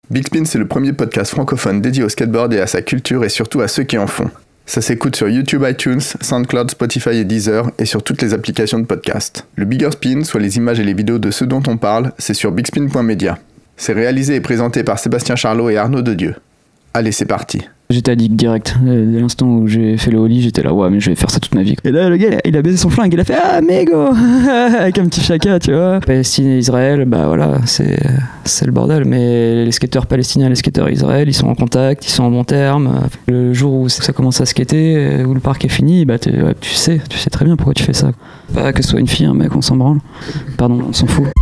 Big Spin, c'est le premier podcast francophone dédié au skateboard et à sa culture et surtout à ceux qui en font. Ça s'écoute sur YouTube, iTunes, SoundCloud, Spotify et Deezer et sur toutes les applications de podcast. Le Bigger Spin, soit les images et les vidéos de ce dont on parle, c'est sur bigspin.media. C'est réalisé et présenté par Sébastien Charlot et Arnaud Dedieu. Allez, c'est parti. J'étais addict direct. Dès l'instant où j'ai fait le ollie, j'étais là, ouais, mais je vais faire ça toute ma vie. Et là, le gars, il a baisé son flingue, il a fait ah, mégo avec un petit chaka, tu vois. Palestine et Israël, bah voilà, c'est le bordel. Mais les skateurs palestiniens et les skateurs Israël, ils sont en contact, ils sont en bon terme. Le jour où ça commence à skater, où le parc est fini, bah tu sais très bien pourquoi tu fais ça. Pas que ce soit une fille, un mec, on s'en branle. Pardon, on s'en fout.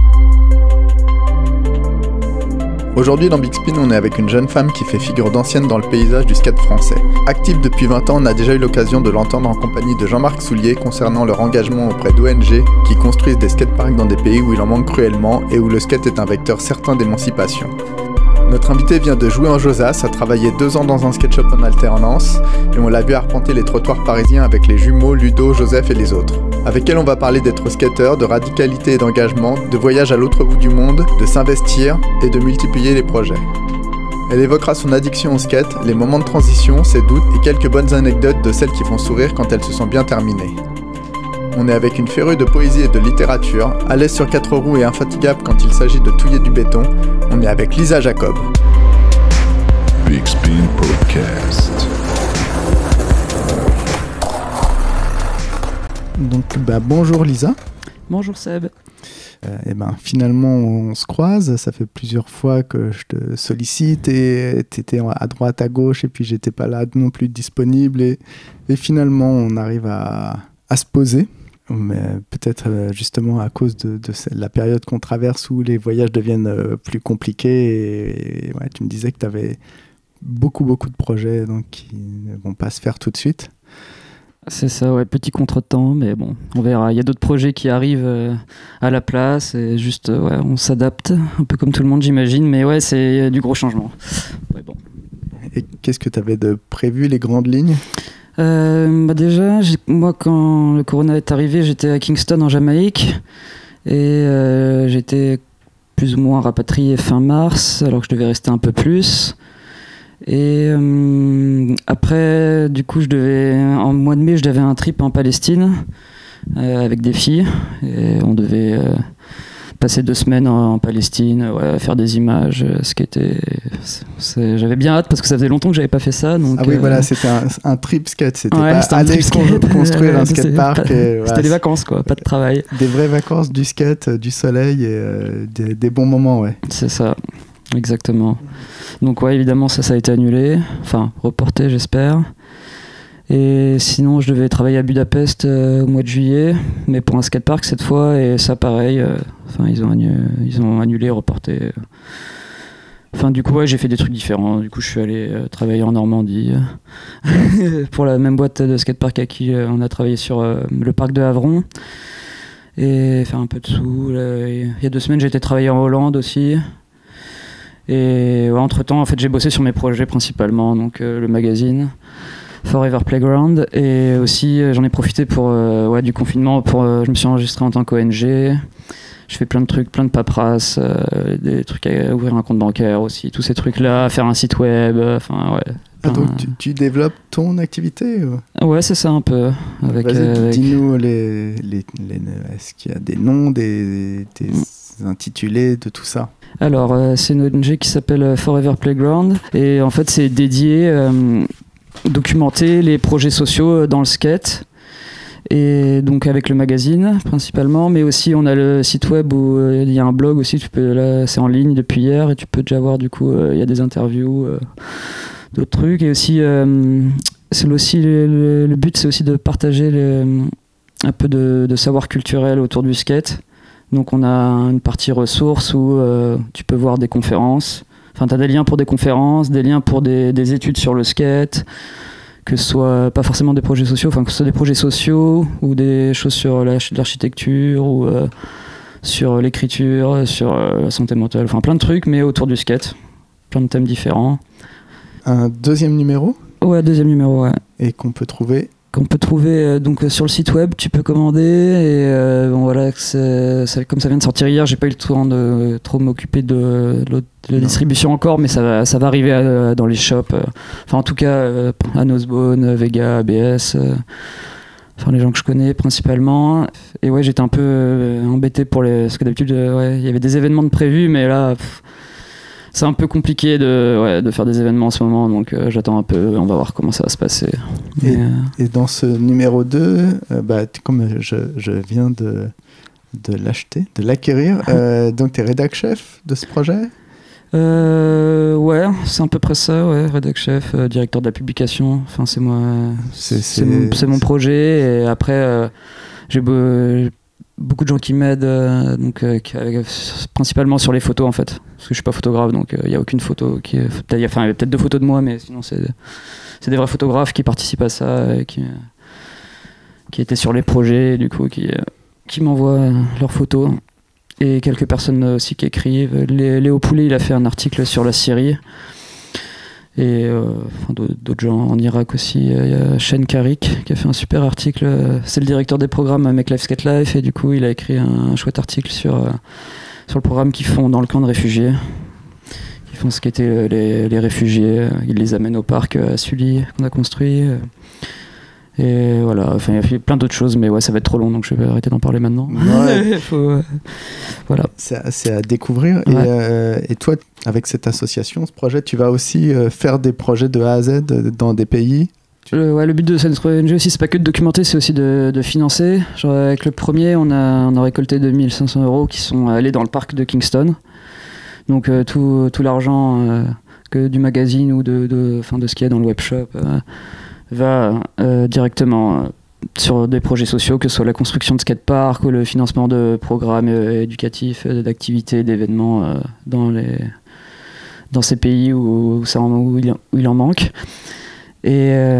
Aujourd'hui dans Big Spin, on est avec une jeune femme qui fait figure d'ancienne dans le paysage du skate français. Active depuis 20 ans, on a déjà eu l'occasion de l'entendre en compagnie de Jean-Marc Soulier concernant leur engagement auprès d'ONG qui construisent des skateparks dans des pays où il en manque cruellement et où le skate est un vecteur certain d'émancipation. Notre invité vient de jouer en Josas, a travaillé 2 ans dans un skate shop en alternance et on l'a vu arpenter les trottoirs parisiens avec les jumeaux Ludo, Joseph et les autres. Avec elle, on va parler d'être skateur, de radicalité et d'engagement, de voyage à l'autre bout du monde, de s'investir et de multiplier les projets. Elle évoquera son addiction au skate, les moments de transition, ses doutes et quelques bonnes anecdotes de celles qui font sourire quand elles se sont bien terminées. On est avec une férue de poésie et de littérature, à l'aise sur 4 roues et infatigable quand il s'agit de touiller du béton. On est avec Lisa Jacob. Big Spin Podcast. Donc, bonjour Lisa. Bonjour Seb. Finalement, on se croise. Ça fait plusieurs fois que je te sollicite et tu étais à droite, à gauche et puis j'étais pas là non plus disponible. Et finalement, on arrive à se poser. Mais peut-être justement à cause de la période qu'on traverse où les voyages deviennent plus compliqués. Et ouais, tu me disais que tu avais beaucoup de projets donc, qui ne vont pas se faire tout de suite. C'est ça, ouais, petit contretemps, mais bon, on verra. Il y a d'autres projets qui arrivent à la place et juste, ouais, on s'adapte, un peu comme tout le monde, j'imagine, mais ouais, c'est du gros changement. Ouais, bon. Et qu'est-ce que tu avais de prévu, les grandes lignes ? Déjà, moi, quand le corona est arrivé, j'étais à Kingston, en Jamaïque, et j'étais plus ou moins rapatrié fin mars, alors que je devais rester un peu plus. Et après, du coup, en mois de mai, j'avais un trip en Palestine avec des filles. Et on devait passer 2 semaines en Palestine, ouais, faire des images, skater. J'avais bien hâte parce que ça faisait longtemps que j'avais pas fait ça. Donc, oui, voilà, c'était un trip skate. C'était ouais, pas aller construire un skatepark. C'était des vacances, quoi, pas de travail. Des vraies vacances, du skate, du soleil et des bons moments, ouais. C'est ça. Exactement. Donc ouais, évidemment ça a été annulé, enfin reporté j'espère. Et sinon je devais travailler à Budapest au mois de juillet, mais pour un skatepark cette fois, et ça pareil, ils ont annulé, reporté. Enfin du coup ouais, j'ai fait des trucs différents. Du coup je suis allé travailler en Normandie pour la même boîte de skatepark à qui on a travaillé sur le parc de Havron. Et faire un peu de sous. Il y a 2 semaines j'ai été travailler en Hollande aussi. Et ouais, entre-temps, en fait, j'ai bossé sur mes projets principalement, donc le magazine Forever Playground, et aussi j'en ai profité pour du confinement. Je me suis enregistré en tant qu'ONG. Je fais plein de trucs, plein de paperasse, des trucs à ouvrir un compte bancaire aussi, tous ces trucs-là, faire un site web, enfin ouais. Donc tu développes ton activité Ouais, c'est ça un peu. Dis-nous est-ce qu'il y a des noms, des intitulés de tout ça? Alors, c'est une ONG qui s'appelle Forever Playground, et en fait c'est dédié documenter les projets sociaux dans le skate, et donc avec le magazine principalement, mais aussi on a le site web où il y a un blog aussi, là c'est en ligne depuis hier et tu peux déjà voir, du coup il y a des interviews, d'autres trucs, et aussi c'est aussi le but, c'est aussi de partager un peu de savoir culturel autour du skate. Donc on a une partie ressources où tu peux voir des conférences. Enfin, tu as des liens pour des conférences, des liens pour des études sur le skate, que ce soit pas forcément des projets sociaux, enfin que ce soit des projets sociaux ou des choses sur l'architecture ou sur l'écriture, sur la santé mentale, enfin plein de trucs, mais autour du skate. Plein de thèmes différents. Un 2e numéro ? Ouais, 2e numéro, ouais. Et qu'on peut trouver qu'on peut trouver donc sur le site web. Tu peux commander et bon voilà, comme ça vient de sortir hier, j'ai pas eu le temps de trop m'occuper de la distribution encore, mais ça va arriver dans les shops. Enfin en tout cas à Nosebone, Vega, ABS. Enfin les gens que je connais principalement. Et ouais, j'étais un peu embêté parce que d'habitude il y avait des événements de prévus, mais là c'est un peu compliqué de faire des événements en ce moment, donc j'attends un peu, on va voir comment ça va se passer. Et dans ce numéro 2, comme je viens de l'acheter, de l'acquérir, donc tu es rédac chef de ce projet ? Ouais, c'est à peu près ça, ouais, rédac chef, directeur de la publication, enfin c'est moi, c'est mon projet, et après j'ai beaucoup de gens qui m'aident, principalement sur les photos en fait, parce que je suis pas photographe, donc il n'y a aucune photo il y a peut-être 2 photos de moi, mais sinon c'est des vrais photographes qui participent à ça, et qui étaient sur les projets, et du coup qui m'envoient leurs photos. Et quelques personnes aussi qui écrivent. Léo Poulet, il a fait un article sur la Syrie. Et d'autres gens en Irak aussi. Il y a Shane Carrick qui a fait un super article. C'est le directeur des programmes à Make Life Skate Life. Et du coup, il a écrit un chouette article sur le programme qu'ils font dans le camp de réfugiés. Ils font skater les réfugiés. Ils les amènent au parc à Sully qu'on a construit. Et voilà, enfin il y a plein d'autres choses, mais ouais, ça va être trop long, donc je vais arrêter d'en parler maintenant. Ouais. Voilà. C'est à découvrir. Ouais. Et toi, avec cette association, ce projet, tu vas aussi faire des projets de A à Z dans des pays. Le but de cette ONG aussi, c'est pas que de documenter, c'est aussi de financer. Genre avec le premier, on a récolté 2500 € qui sont allés dans le parc de Kingston. Donc tout l'argent du magazine ou de ce qu'il y a dans le webshop va directement sur des projets sociaux, que ce soit la construction de skateparks ou le financement de programmes éducatifs, d'activités, d'événements dans ces pays où il en manque. Et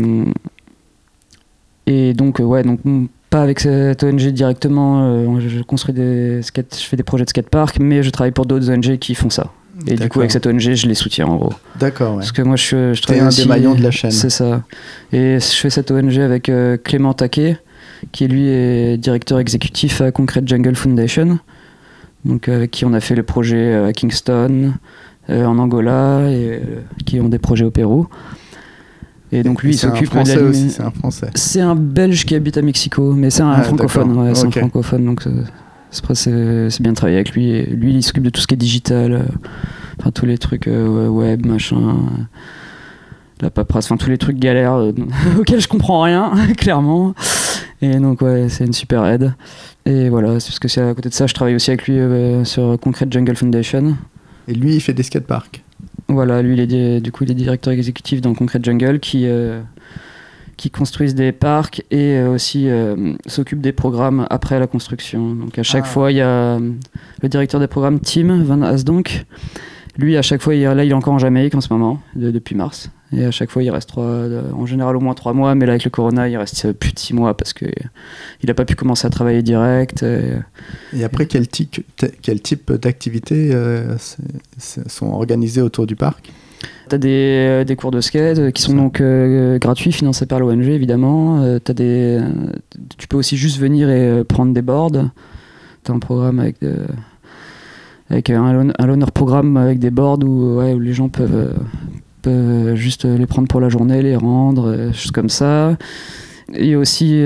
donc pas avec cette ONG directement, je construis je fais des projets de skatepark, mais je travaille pour d'autres ONG qui font ça. Et du coup, avec cette ONG, je les soutiens en gros. D'accord, ouais. Parce que moi, je travaille aussi... T'es un des maillons de la chaîne. C'est ça. Et je fais cette ONG avec Clément Taquet, qui lui est directeur exécutif à Concrete Jungle Foundation, donc avec qui on a fait le projet à Kingston, en Angola, et qui ont des projets au Pérou. Et donc lui, il s'occupe de la... aussi, c'est un Français. C'est un Belge qui habite à Mexico, mais c'est un francophone. Ouais, c'est un francophone, donc... C'est bien de travailler avec lui. Et lui, il s'occupe de tout ce qui est digital, enfin tous les trucs web, machin, la paperasse, enfin tous les trucs galères auxquels je comprends rien, clairement. Et donc ouais, c'est une super aide. Et voilà, c'est parce que c'est à côté de ça, je travaille aussi avec lui sur Concrete Jungle Foundation. Et lui, il fait des skateparks. Voilà, lui, il est directeur exécutif dans Concrete Jungle qui construisent des parcs et aussi s'occupent des programmes après la construction. Donc à chaque fois, il y a le directeur des programmes, Tim Van Asdonk. Lui, à chaque fois, il est encore en Jamaïque en ce moment, depuis mars. Et à chaque fois, il reste en général au moins 3 mois, mais là, avec le corona, il reste plus de 6 mois parce qu'il n'a pas pu commencer à travailler direct. Et après, quel type d'activités sont organisées autour du parc ? T'as des cours de skate qui sont donc gratuits, financés par l'ONG évidemment. Tu peux aussi juste venir et prendre des boards. T'as un programme avec un loaner programme avec des boards où les gens peuvent juste les prendre pour la journée, les rendre, choses comme ça. Il y a aussi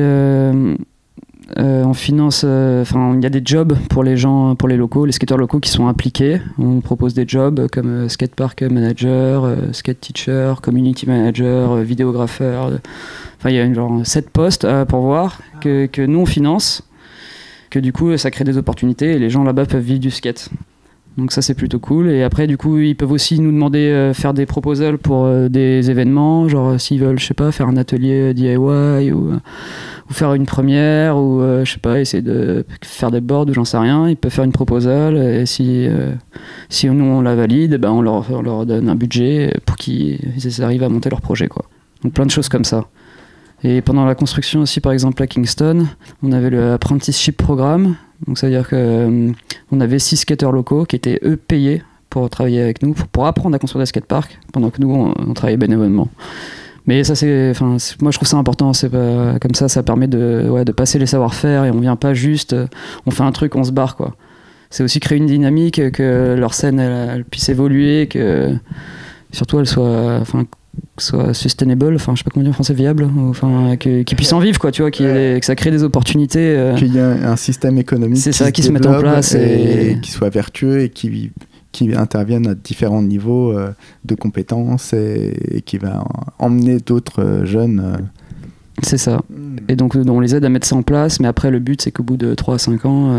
on finance, il y a des jobs pour les gens, pour les locaux, les skateurs locaux qui sont impliqués. On propose des jobs comme skatepark manager, skate teacher, community manager, vidéographeur. Enfin, il y a 7 postes à pourvoir que nous on finance, que du coup ça crée des opportunités et les gens là-bas peuvent vivre du skate. Donc ça c'est plutôt cool. Et après du coup ils peuvent aussi nous demander faire des proposals pour des événements, genre s'ils veulent, je sais pas, faire un atelier DIY ou faire une première ou je sais pas, essayer de faire des boards ou j'en sais rien, ils peuvent faire une proposal et si nous on la valide, on leur donne un budget pour qu'ils arrivent à monter leur projet quoi. Donc plein de choses comme ça. Et pendant la construction aussi, par exemple à Kingston, on avait le apprenticeship programme. Donc ça veut dire qu'on avait 6 skateurs locaux qui étaient eux payés pour travailler avec nous, pour apprendre à construire des skateparks, pendant que nous on travaillait bénévolement. Mais ça, moi je trouve ça important, c'est pas, comme ça permet de passer les savoir-faire et on vient pas juste, on fait un truc, on se barre quoi. C'est aussi créer une dynamique, que leur scène elle puisse évoluer, que surtout elle soit sustainable, je sais pas comment dire en français, viable, qu'ils puissent en vivre quoi, tu vois, que ça crée des opportunités. Qu'il y ait un système économique qui se mette en place et qui soit vertueux et qui interviennent à différents niveaux de compétences et qui va emmener d'autres jeunes. C'est ça. Et donc on les aide à mettre ça en place, mais après le but c'est qu'au bout de 3 à 5 ans,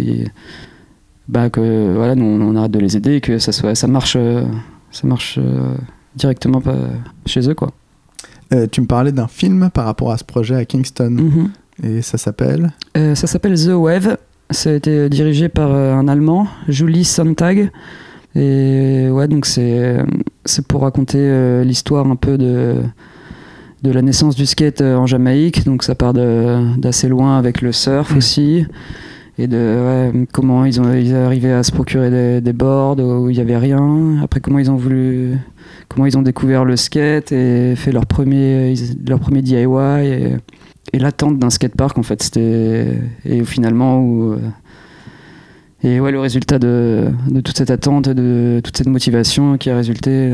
que nous on arrête de les aider et que ça marche directement chez eux quoi. Tu me parlais d'un film par rapport à ce projet à Kingston. Et ça s'appelle Ça s'appelle The Wave. Ça a été dirigé par un Allemand, Julie Sontag. Et donc c'est pour raconter l'histoire un peu de la naissance du skate en Jamaïque. Donc ça part d'assez loin avec le surf aussi. Et de comment ils arrivaient à se procurer des boards où il n'y avait rien. Après comment ils ont découvert le skate et fait leur premier DIY. Et l'attente d'un skatepark en fait, et finalement le résultat de toute cette attente, de toute cette motivation qui a résulté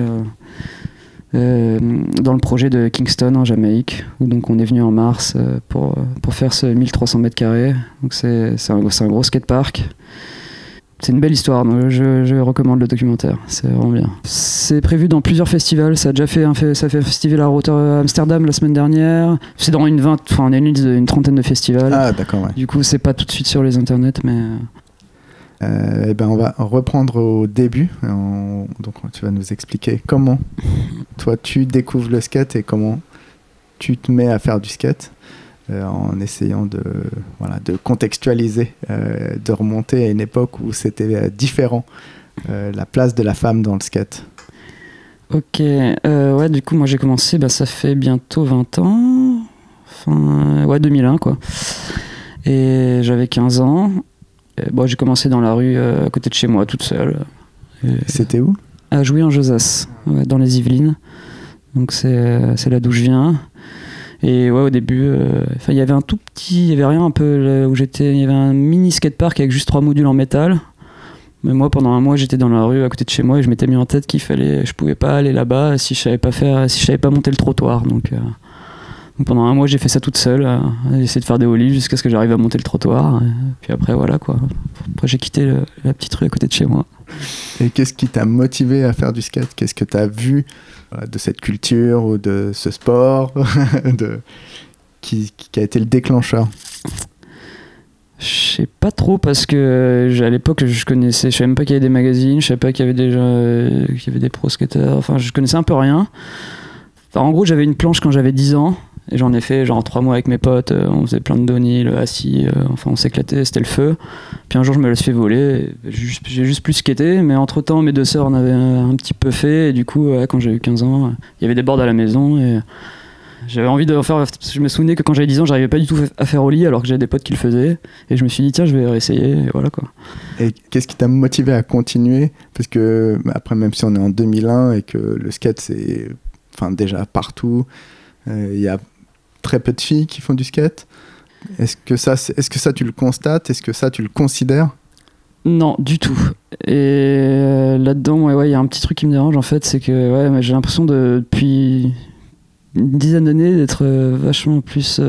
dans le projet de Kingston en Jamaïque, où donc on est venu en mars pour faire ce 1300 mètres carrés. Donc c'est un gros skatepark. C'est une belle histoire, donc je recommande le documentaire, c'est vraiment bien. C'est prévu dans plusieurs festivals, ça fait un festival à Amsterdam la semaine dernière. C'est dans on a une liste d'une trentaine de festivals. Ah d'accord, ouais. Du coup c'est pas tout de suite sur les internets, mais... on va reprendre au début. Donc tu vas nous expliquer comment toi tu découvres le skate et comment tu te mets à faire du skate. En essayant de contextualiser, de remonter à une époque où c'était différent, la place de la femme dans le skate. Ok, du coup moi j'ai commencé, ça fait bientôt 20 ans, 2001 quoi, et j'avais 15 ans, j'ai commencé dans la rue à côté de chez moi toute seule. C'était où ? À Jouy-en-Josas, dans les Yvelines, donc c'est là d'où je viens. Et au début, il y avait il y avait rien un peu où j'étais, il y avait un mini skatepark avec juste 3 modules en métal. Mais moi, pendant un mois, j'étais dans la rue à côté de chez moi et je m'étais mis en tête je pouvais pas aller là-bas si je savais pas monter le trottoir. Donc pendant un mois, j'ai fait ça toute seule, j'ai essayé de faire des ollies jusqu'à ce que j'arrive à monter le trottoir. Puis après, voilà quoi. Après, j'ai quitté la petite rue à côté de chez moi. Et qu'est-ce qui t'a motivé à faire du skate ? Qu'est-ce que t'as vu de cette culture ou de ce sport qui a été le déclencheur ? Je sais pas trop parce que à l'époque je savais même pas qu'il y avait des magazines, je savais pas qu'il y avait des pro skateurs, je connaissais un peu rien. En gros j'avais une planche quand j'avais 10 ans et j'en ai fait genre 3 mois avec mes potes, on faisait plein de downhill, assis, on s'éclatait, c'était le feu. Puis un jour je me laisse fait voler, j'ai juste plus skaté, mais entre temps mes 2 sœurs en avaient un petit peu fait et du coup quand j'ai eu 15 ans, il y avait des boards à la maison et j'avais envie de faire. Je me souvenais que quand j'avais 10 ans j'arrivais pas du tout à faire ollie alors que j'avais des potes qui le faisaient et je me suis dit tiens je vais essayer et voilà quoi. Et qu'est-ce qui t'a motivé à continuer ? Parce que après même si on est en 2001 et que le skate c'est déjà partout, il y a très peu de filles qui font du skate. Est-ce que ça tu le constates ? Est-ce que ça tu le considères ? Non, du tout. Et là-dedans, il y a un petit truc qui me dérange en fait, c'est que j'ai l'impression depuis une dizaine d'années d'être vachement plus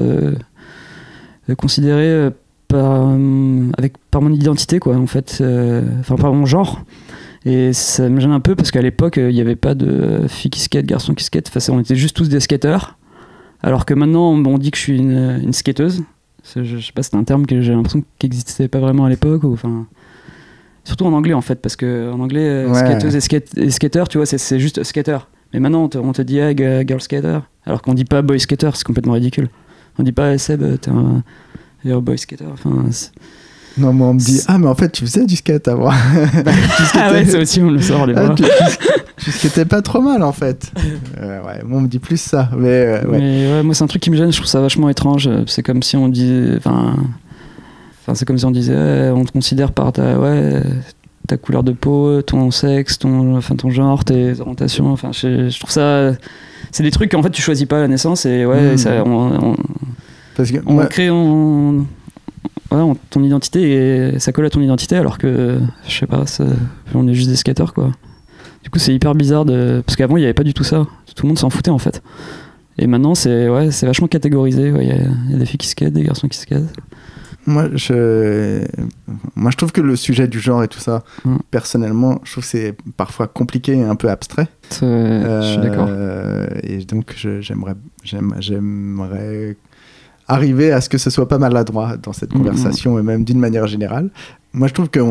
considéré par mon identité quoi en fait, par mon genre. Et ça me gêne un peu parce qu'à l'époque il n'y avait pas de filles qui skate, garçons qui skate, on était juste tous des skateurs. Alors que maintenant on dit que je suis une skateuse. Je sais pas, c'est un terme que j'ai l'impression qu'il n'existait pas vraiment à l'époque. Surtout en anglais en fait, parce qu'en anglais, skateuse et skater, tu vois, c'est juste skater. Mais maintenant on te dit girl skater, alors qu'on dit pas boy skater, c'est complètement ridicule. On dit pas Seb, t'es un boy skater. Non, moi on me dit mais en fait tu faisais du skate avant. Ça aussi on le sort les bras. Tu skatais pas trop mal en fait. Moi on me dit plus ça. Mais moi c'est un truc qui me gêne, je trouve ça vachement étrange. C'est comme si on disait, c'est comme si on disait, on te considère par ta couleur de peau, ton sexe, ton genre, tes orientations. Je trouve ça c'est des trucs qu'en fait tu choisis pas à la naissance et ça, Parce que on crée ton identité et ça colle à ton identité alors que je sais pas, on est juste des skateurs quoi. Du coup c'est hyper bizarre parce qu'avant il y avait pas du tout ça, tout le monde s'en foutait en fait. Et maintenant c'est vachement catégorisé, il y a des filles qui skatent, des garçons qui skatent. Moi je trouve que le sujet du genre et tout ça, personnellement, je trouve que c'est parfois compliqué et un peu abstrait. Je suis d'accord. Et donc j'aimerais arriver à ce que ce soit pas maladroit dans cette conversation et même d'une manière générale. Moi je trouve que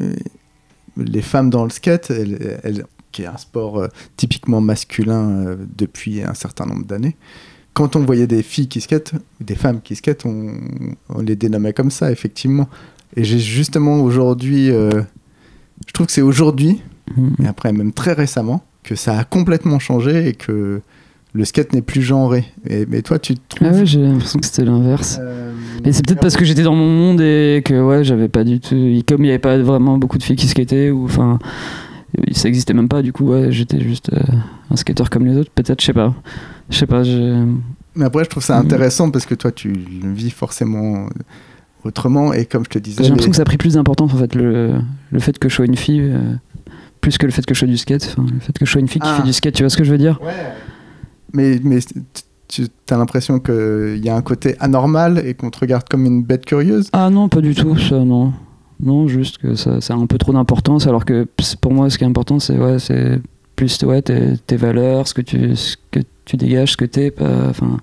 les femmes dans le skate, qui est un sport typiquement masculin depuis un certain nombre d'années, quand on voyait des filles qui skatent, des femmes qui skatent, on les dénommait comme ça, effectivement. Et j'ai justement aujourd'hui, je trouve que c'est aujourd'hui, et après même très récemment, que ça a complètement changé et que le skate n'est plus genré. Mais toi, tu te trouves... Ah ouais, j'ai l'impression que c'était l'inverse. Mais c'est peut-être parce que j'étais dans mon monde et que j'avais pas du tout... Comme il n'y avait pas vraiment beaucoup de filles qui skataient, enfin... Ça existait même pas, du coup, j'étais juste un skateur comme les autres. Peut-être, je sais pas. Mais après, je trouve ça intéressant parce que toi, tu le vis forcément autrement. Et comme je te disais... J'ai l'impression que ça a pris plus d'importance, en fait, le fait que je sois une fille, plus que le fait que je sois du skate. Enfin, le fait que je sois une fille qui fait du skate, tu vois ce que je veux dire ? Ouais. Mais tu as l'impression qu'il y a un côté anormal et qu'on te regarde comme une bête curieuse ? Ah non, pas du tout, ça, non. Non, juste que ça a un peu trop d'importance, alors que pour moi, ce qui est important, c'est plus tes valeurs, ce que tu dégages, ce que t'es. Enfin.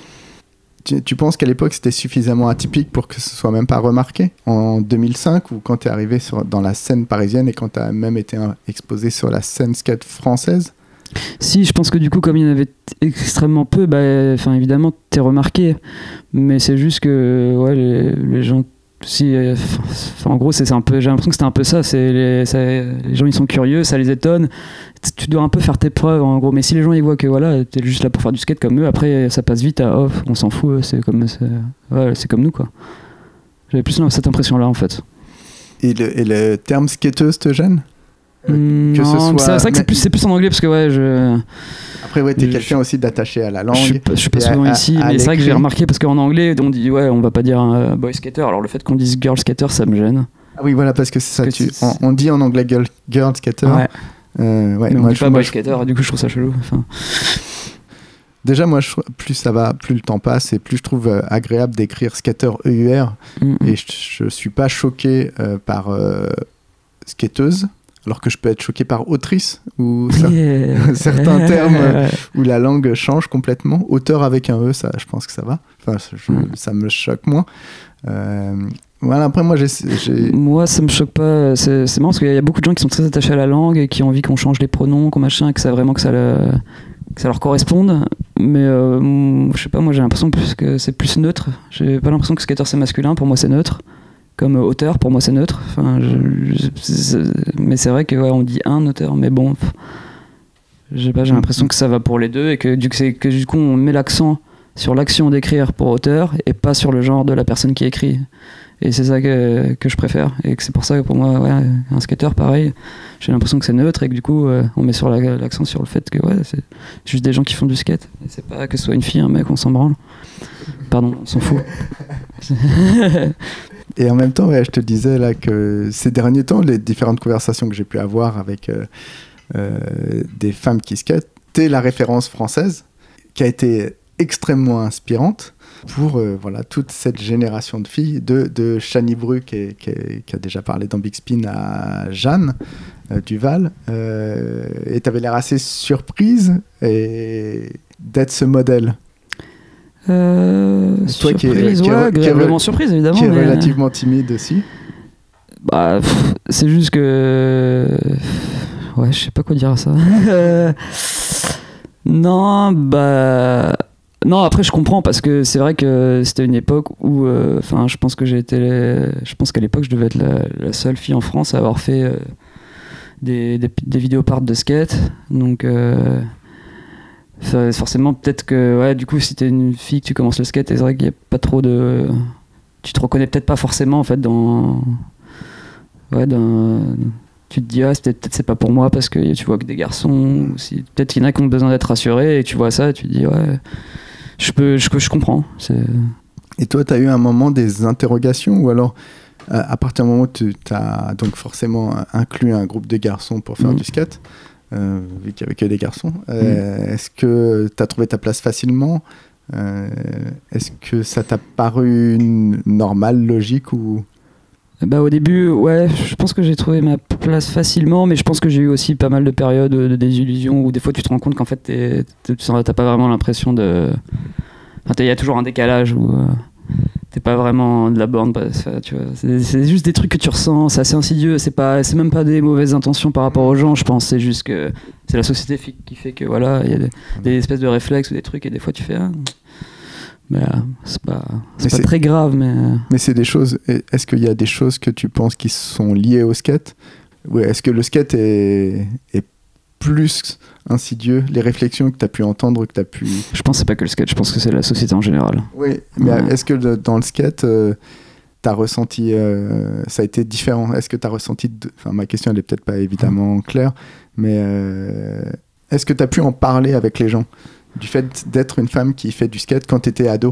Tu penses qu'à l'époque, c'était suffisamment atypique pour que ce soit même pas remarqué ? En 2005, ou quand tu es arrivé dans la scène parisienne et quand tu as même été exposé sur la scène skate française ? Si, je pense que du coup, comme il y en avait extrêmement peu, évidemment, t'es remarqué. Mais c'est juste que les gens... en gros, c'est un peu, j'ai l'impression que c'était un peu ça. Les gens ils sont curieux, ça les étonne. Tu dois un peu faire tes preuves en gros. Mais si les gens ils voient que t'es juste là pour faire du skate comme eux, après ça passe vite à on s'en fout, c'est comme nous quoi. J'avais plus cette impression là en fait. Et le terme skateuse te gêne ? C'est vrai que c'est plus en anglais parce que Après t'es quelqu'un aussi d'attaché à la langue. Je suis pas souvent ici, mais c'est vrai que j'ai remarqué parce qu'en anglais on dit on va pas dire boy skater, alors le fait qu'on dise girl skater ça me gêne. Ah oui voilà, parce que c'est ça, on dit en anglais girl skater. Mais on dit pas boy skater, du coup je trouve ça chelou. Enfin... Déjà moi plus ça va, plus le temps passe et plus je trouve agréable d'écrire skater EUR et je suis pas choqué par skateuse. Alors que je peux être choqué par autrice ou certains termes où la langue change complètement. Auteur avec un E, ça, je pense que ça va. Enfin, ça me choque moins. Après, moi, Moi, ça me choque pas. C'est marrant parce qu'il y a beaucoup de gens qui sont très attachés à la langue et qui ont envie qu'on change les pronoms, que ça leur corresponde. Mais je sais pas, moi j'ai l'impression que c'est plus neutre. J'ai pas l'impression que skater c'est masculin. Pour moi, c'est neutre. Comme auteur, pour moi c'est neutre. Enfin, mais c'est vrai que on dit un auteur, mais bon, j'ai l'impression que ça va pour les deux et que du coup on met l'accent sur l'action d'écrire pour auteur et pas sur le genre de la personne qui écrit. Et c'est ça que je préfère et que c'est pour ça que pour moi un skateur pareil, j'ai l'impression que c'est neutre et que du coup on met sur l'accent sur le fait que c'est juste des gens qui font du skate. Et c'est pas que ce soit une fille, un mec, on s'en branle. Pardon, on s'en fout. Et en même temps, je te disais là que ces derniers temps, les différentes conversations que j'ai pu avoir avec des femmes qui skatent, t'es la référence française qui a été extrêmement inspirante pour toute cette génération de filles, de Shani Bru qui a déjà parlé dans Big Spin à Jeanne Duval. Et t'avais l'air assez surprise d'être ce modèle. Toi qui est agréablement surprise évidemment, qui est relativement timide aussi. C'est juste que je sais pas quoi dire à ça. Non, après je comprends parce que c'est vrai que c'était une époque où je pense qu'à l'époque je devais être la seule fille en France à avoir fait des vidéoparts de skate, donc forcément peut-être que du coup si t'es une fille que tu commences le skate, c'est vrai qu'il y a pas trop de, tu te reconnais peut-être pas forcément en fait dans tu te dis peut-être c'est pas pour moi parce que tu vois que des garçons, ou si, peut-être qu'il y en a qui ont besoin d'être rassurés et tu vois ça et tu te dis je comprends. Et toi, tu as eu un moment des interrogations ou alors à partir du moment où tu as donc forcément inclus un groupe de garçons pour faire du skate, vu qu'il n'y avait que des garçons, est-ce que tu as trouvé ta place facilement? Est-ce que ça t'a paru normal, logique ou... Au début, je pense que j'ai trouvé ma place facilement, mais je pense que j'ai eu aussi pas mal de périodes de désillusion où des fois tu te rends compte qu'en fait t'as pas vraiment l'impression de... Enfin, il y a toujours un décalage où t'es pas vraiment de la borne, tu vois. C'est juste des trucs que tu ressens, c'est assez insidieux, c'est même pas des mauvaises intentions par rapport aux gens, je pense, c'est juste que c'est la société qui fait que voilà, il y a des espèces de réflexes ou des trucs et des fois tu fais... Mais c'est pas très grave, mais c'est des choses. Est-ce qu'il y a des choses que tu penses qui sont liées au skate? Ou est-ce que le skate est plus insidieux? Les réflexions que tu as pu entendre, que tu as pu... Je pense que c'est pas que le skate, je pense que c'est la société en général. Oui, mais est-ce que dans le skate, tu as ressenti... ça a été différent? Est-ce que tu as ressenti... Enfin, ma question, elle est peut-être pas évidemment claire, mais est-ce que tu as pu en parler avec les gens? Du fait d'être une femme qui fait du skate quand tu étais ado?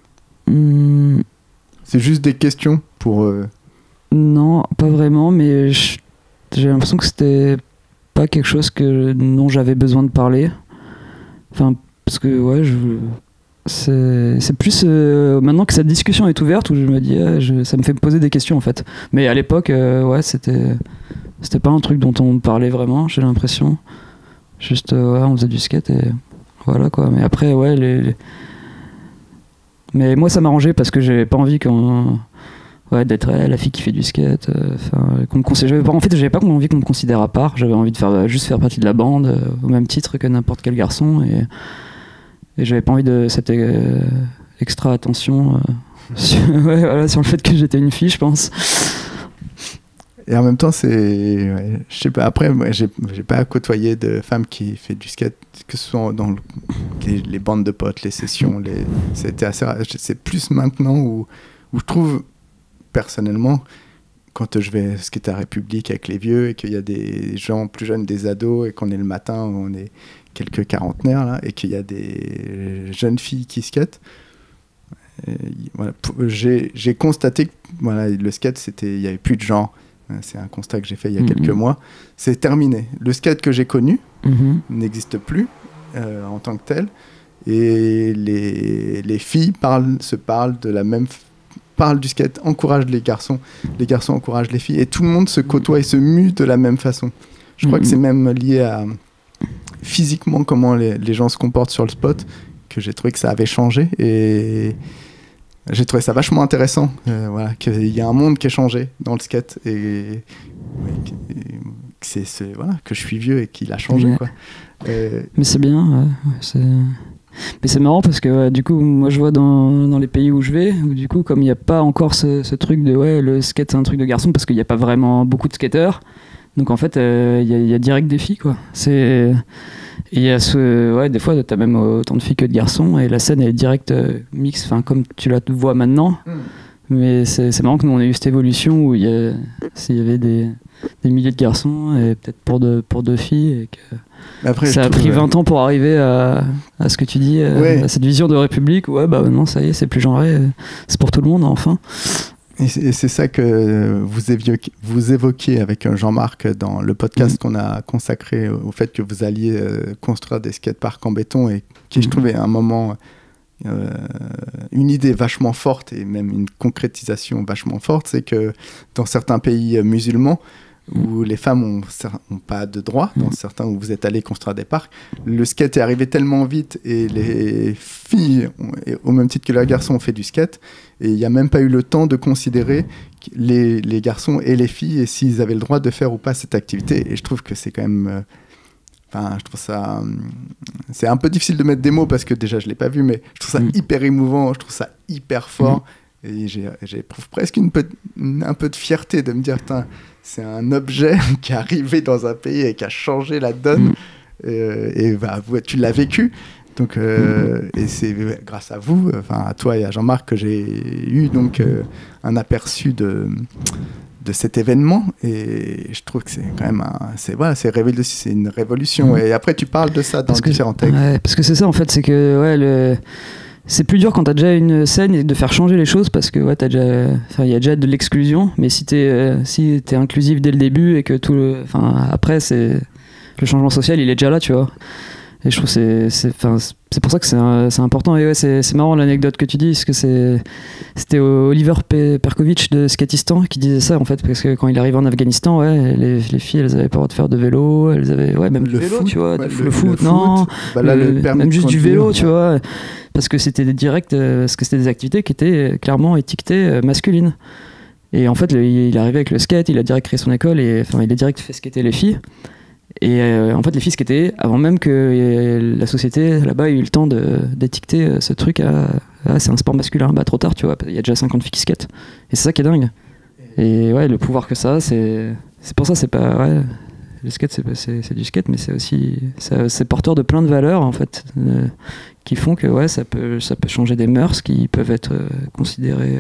C'est juste des questions pour... Non, pas vraiment, mais j'ai l'impression que c'était pas quelque chose dont j'avais besoin de parler. Enfin, parce que c'est plus maintenant que cette discussion est ouverte où je me dis ça me fait me poser des questions en fait. Mais à l'époque, c'était pas un truc dont on parlait vraiment, j'ai l'impression. Juste, on faisait du skate et... Voilà quoi, mais après mais moi ça m'arrangeait parce que j'avais pas envie d'être la fille qui fait du skate, qu'on me considère... En fait j'avais pas envie qu'on me considère à part, j'avais envie de juste faire partie de la bande au même titre que n'importe quel garçon et j'avais pas envie de cette extra attention sur le fait que j'étais une fille, je pense. Et en même temps, je sais pas, après, moi, j'ai pas côtoyé de femmes qui fait du skate, que ce soit dans les bandes de potes, les sessions, c'était assez rare. C'est plus maintenant où je trouve, personnellement, quand je vais skater à République avec les vieux et qu'il y a des gens plus jeunes, des ados, et qu'on est le matin, où on est quelques quarantenaires, là, et qu'il y a des jeunes filles qui skatent, j'ai constaté que le skate, il n'y avait plus de genre. C'est un constat que j'ai fait il y a quelques mois. C'est terminé. Le skate que j'ai connu n'existe plus en tant que tel. Et les filles parlent du skate, encouragent les garçons encouragent les filles. Et tout le monde se côtoie et se mue de la même façon. Je crois que c'est même lié à physiquement comment les gens se comportent sur le spot, que j'ai trouvé que ça avait changé. Et... j'ai trouvé ça vachement intéressant, qu'il y a un monde qui est changé dans le skate et que je suis vieux et qu'il a changé. Quoi. Mais c'est bien, mais c'est marrant parce que du coup, moi je vois dans les pays où je vais, où du coup, comme il n'y a pas encore ce truc de le skate c'est un truc de garçon parce qu'il n'y a pas vraiment beaucoup de skateurs, donc en fait il y a direct des filles quoi. Il y a des fois t'as même autant de filles que de garçons et la scène est direct mix, enfin comme tu la vois maintenant. Mais c'est marrant que nous on ait eu cette évolution où il y avait des milliers de garçons et peut-être pour deux filles et que après, ça a pris 20 ans pour arriver à ce que tu dis, à cette vision de République où maintenant ça y est, c'est plus genré, c'est pour tout le monde enfin. Et c'est ça que vous évoquiez avec Jean-Marc dans le podcast qu'on a consacré au fait que vous alliez construire des skateparks en béton et qui, je trouvais, à un moment, une idée vachement forte et même une concrétisation vachement forte, c'est que dans certains pays musulmans, où les femmes n'ont pas de droit, dans certains où vous êtes allé construire des parcs, le skate est arrivé tellement vite et les filles, au même titre que les garçons, ont fait du skate et il n'y a même pas eu le temps de considérer les garçons et les filles et s'ils avaient le droit de faire ou pas cette activité. Et je trouve que c'est quand même... je trouve ça... c'est un peu difficile de mettre des mots parce que déjà je ne l'ai pas vu, mais je trouve ça hyper émouvant, je trouve ça hyper fort et j'éprouve presque un peu de fierté de me dire c'est un objet qui est arrivé dans un pays et qui a changé la donne tu l'as vécu donc, et c'est grâce à vous, à toi et à Jean-Marc que j'ai eu donc, un aperçu de de cet événement, et je trouve que c'est quand même c'est une révolution. Et après tu parles de ça dans différents textes. Ouais, parce que c'est ça en fait, c'est que c'est plus dur quand t'as déjà une scène et de faire changer les choses, parce que il y a déjà de l'exclusion, mais si t'es inclusif dès le début et que après le changement social il est déjà là, tu vois. Et je trouve c'est pour ça que c'est important. Et ouais, c'est marrant l'anecdote que tu dis, parce que c'était Oliver Perkovic de Skatistan qui disait ça en fait, parce que quand il arrive en Afghanistan, les filles elles avaient pas le droit de faire de vélo, elles avaient même du vélo, foot, tu vois, le foot, non, même juste du vélo, tu vois, parce que c'était des activités qui étaient clairement étiquetées masculines. Et en fait, il est arrivé avec le skate, il a direct créé son école, et il a direct fait skater les filles. Et en fait, les filles skataient avant même que la société là-bas ait eu le temps d'étiqueter ce truc c'est un sport masculin. Bah, trop tard, tu vois, il y a déjà 50 filles qui skatent. Et c'est ça qui est dingue. Et ouais, le pouvoir que ça a, c'est pour ça, c'est pas. Ouais, le skate, c'est du skate, mais c'est aussi. C'est porteur de plein de valeurs, en fait, qui font que ça peut changer des mœurs qui peuvent être considérées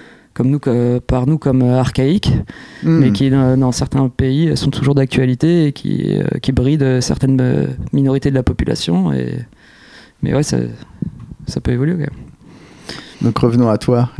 par nous comme archaïques, mais qui dans certains pays sont toujours d'actualité et qui brident certaines minorités de la population. Mais ouais, ça peut évoluer quand même. Donc revenons à toi.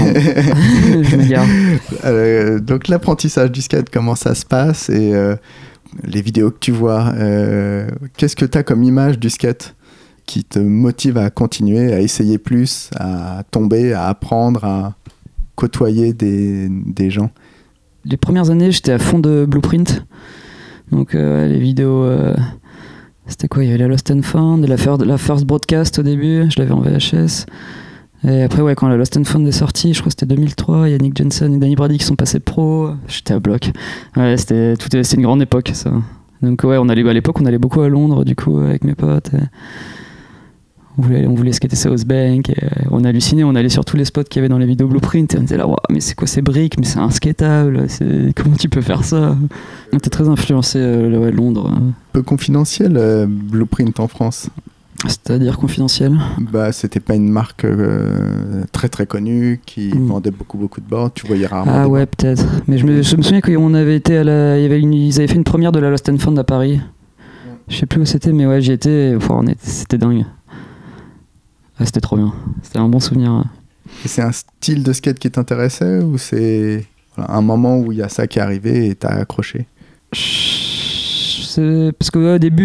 Je m'égare. Donc l'apprentissage du skate, comment ça se passe, et les vidéos que tu vois, qu'est-ce que tu as comme image du skate qui te motive à continuer, à essayer plus, à tomber, à apprendre, à côtoyer des gens? Les premières années, j'étais à fond de Blueprint. Donc les vidéos, c'était quoi? Il y avait la Lost and Found, la First Broadcast au début, je l'avais en VHS. Et après, quand la Lost and Found est sortie, je crois que c'était 2003, il y a Nick Jensen et Danny Brady qui sont passés pro. J'étais à bloc. Ouais, c'était une grande époque, ça. Donc ouais, à l'époque, on allait beaucoup à Londres, du coup, avec mes potes. On voulait skater South Bank, et on hallucinait, on allait sur tous les spots qu'il y avait dans les vidéos Blueprint, et on disait là, wow, mais c'est quoi ces briques, mais c'est inskatable, comment tu peux faire ça? On était très influencé Londres. Un peu confidentiel, Blueprint en France. C'est-à-dire confidentiel? Bah, c'était pas une marque très très connue qui vendait beaucoup de boards, tu voyais rarement. Ah ouais, peut-être. Mais je me souviens qu'on avait été ils avaient fait une première de la Lost and Found à Paris. Je sais plus où c'était, mais ouais, j'y étais, c'était dingue. Ah, c'était trop bien, c'était un bon souvenir. Et c'est un style de skate qui t'intéressait, ou c'est un moment où il y a ça qui est arrivé et t'as accroché? Parce qu'au début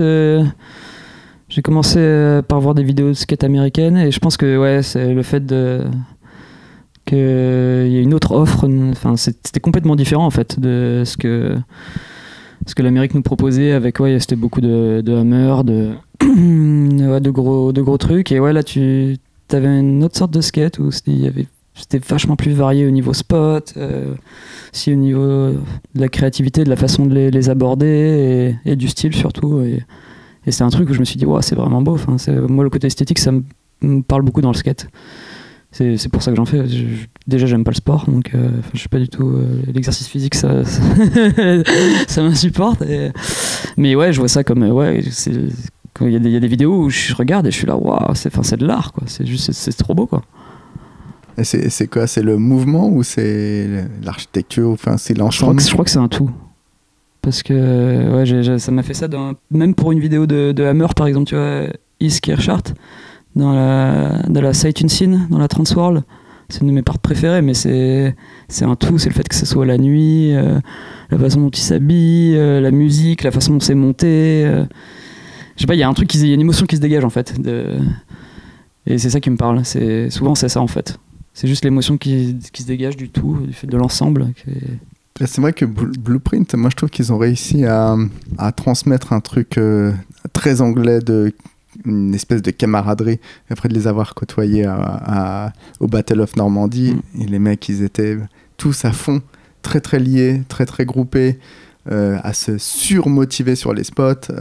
j'ai commencé par voir des vidéos de skate américaines, et je pense que c'est le fait qu'il y ait une autre offre, c'était complètement différent en fait de ce que l'Amérique nous proposait, avec c'était beaucoup de hammer, de gros trucs, et là tu avais une autre sorte de skate où c'était vachement plus varié au niveau spot, aussi au niveau de la créativité, de la façon de les aborder, et du style surtout, et c'est un truc où je me suis dit c'est vraiment beau. Moi, le côté esthétique, ça me parle beaucoup dans le skate. C'est pour ça que j'en fais. Déjà, j'aime pas le sport, donc je suis pas du tout l'exercice physique, ça m'insupporte. Mais ouais, je vois ça comme quand il y a des vidéos où je regarde et je suis là, waouh, c'est de l'art, quoi. C'est trop beau, quoi. Et c'est quoi? C'est le mouvement ou c'est l'architecture? Enfin, c'est l'ensemble? Je crois que c'est un tout. Parce que ça m'a fait ça même pour une vidéo de Hammer, par exemple, tu vois, East Kirchhardt, dans la Sight Unseen, dans la Transworld. C'est une de mes parts préférées, mais c'est un tout. C'est le fait que ce soit la nuit, la façon dont il s'habille, la musique, la façon dont c'est monté. Je sais pas, il y a un truc, il y a une émotion qui se dégage en fait. Et c'est ça qui me parle. Souvent c'est ça en fait. C'est juste l'émotion qui se dégage du tout, du fait de l'ensemble. C'est vrai que Blueprint, moi je trouve qu'ils ont réussi à transmettre un truc très anglais, une espèce de camaraderie, après de les avoir côtoyés au Battle of Normandy. Et les mecs, ils étaient tous à fond, très très liés, très très groupés, à se surmotiver sur les spots,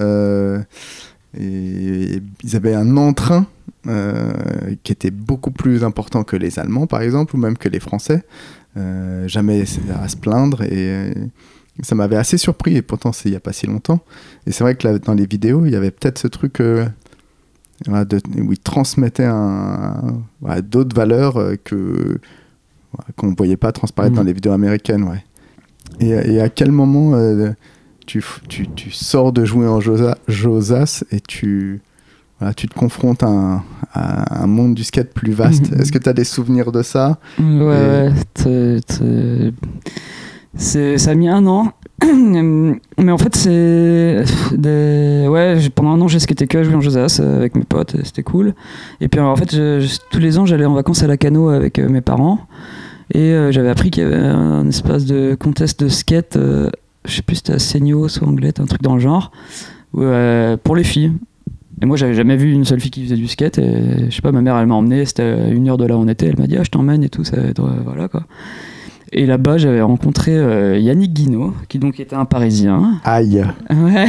et ils avaient un entrain qui était beaucoup plus important que les Allemands par exemple, ou même que les Français. Jamais à se plaindre, et ça m'avait assez surpris, et pourtant c'est il n'y a pas si longtemps. Et c'est vrai que dans les vidéos il y avait peut-être ce truc où ils transmettaient d'autres valeurs qu'on ne voyait pas transparaître dans les vidéos américaines. Et à quel moment tu sors de jouer en Josas et tu te confrontes à un monde du skate plus vaste? Est-ce que tu as des souvenirs de ça? Ouais, ça a mis 1 an. Mais en fait, pendant 1 an, j'ai skaté que à jouer en Josas avec mes potes, et c'était cool. Et puis en fait, tous les ans, j'allais en vacances à la Cano avec mes parents. Et j'avais appris qu'il y avait un espèce de contest de skate, je sais plus si c'était à Seignos ou Anglette, un truc dans le genre, pour les filles. Et moi, j'avais jamais vu une seule fille qui faisait du skate. Et je sais pas, ma mère, elle m'a emmené, c'était à 1 heure de là où on était. Elle m'a dit, je t'emmène et tout, ça va être, voilà quoi. Et là-bas, j'avais rencontré Yannick Guinaud, qui donc était un Parisien. Aïe. Ouais.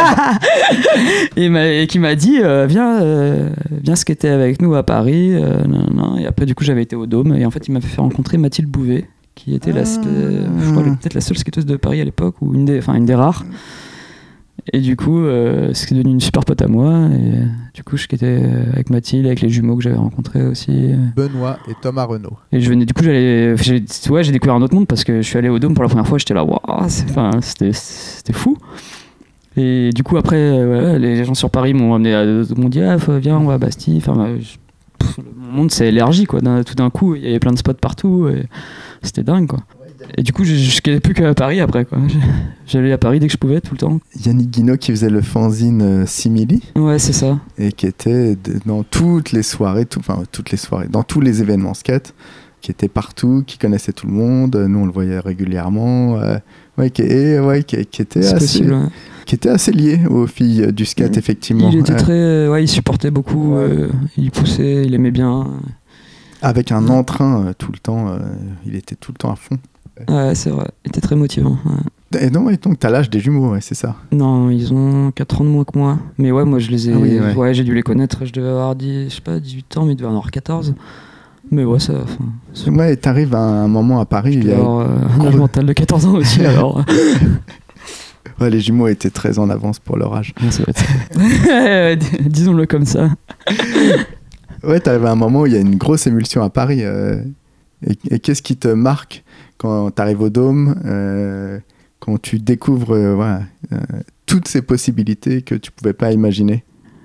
et qui m'a dit, viens skater avec nous à Paris. Et après, du coup, j'avais été au Dôme. Et en fait, il m'a fait rencontrer Mathilde Bouvet, qui était je crois, peut-être la seule skateuse de Paris à l'époque, ou une des rares. Et du coup, c'est devenu une super pote à moi. Et du coup, je skatais avec Mathilde, avec les jumeaux que j'avais rencontrés aussi. Benoît et Thomas Renaud. Et j'ai découvert un autre monde parce que je suis allé au Dôme pour la première fois. J'étais là, waouh, c'était fou. Et du coup, après, les gens sur Paris m'ont dit, viens, on va à Bastille. Enfin, mon monde s'est élargi, quoi. Tout d'un coup, il y avait plein de spots partout. Et c'était dingue, quoi. Et du coup, je skatais plus qu'à Paris après, quoi. J'allais à Paris dès que je pouvais, tout le temps. Yannick Guinaud qui faisait le fanzine Simili. Ouais, c'est ça. Et qui était dans toutes les soirées, dans tous les événements skate, qui était partout, qui connaissait tout le monde. Nous, on le voyait régulièrement. Qui était assez lié aux filles du skate, effectivement. Il était il supportait beaucoup, il poussait, il aimait bien. Avec un entrain tout le temps, il était tout le temps à fond. Ouais, c'est vrai, il était très motivant. Ouais. Et donc, t'as l'âge des jumeaux, c'est ça? Non, ils ont 4 ans de moins que moi. Mais ouais, moi je les ai. J'ai dû les connaître, je devais avoir 18 ans, mais ils devaient en avoir 14. Mais ouais, ça. Ouais, et t'arrives à un moment à Paris. Il y a un âge mental de 14 ans aussi, alors. Ouais, les jumeaux étaient très en avance pour leur âge. Ouais, ça va être ça. Disons-le comme ça. Ouais, t'arrives à un moment où il y a une grosse émulsion à Paris. Et qu'est-ce qui te marque quand t'arrives au Dôme, quand tu découvres toutes ces possibilités que tu pouvais pas imaginer?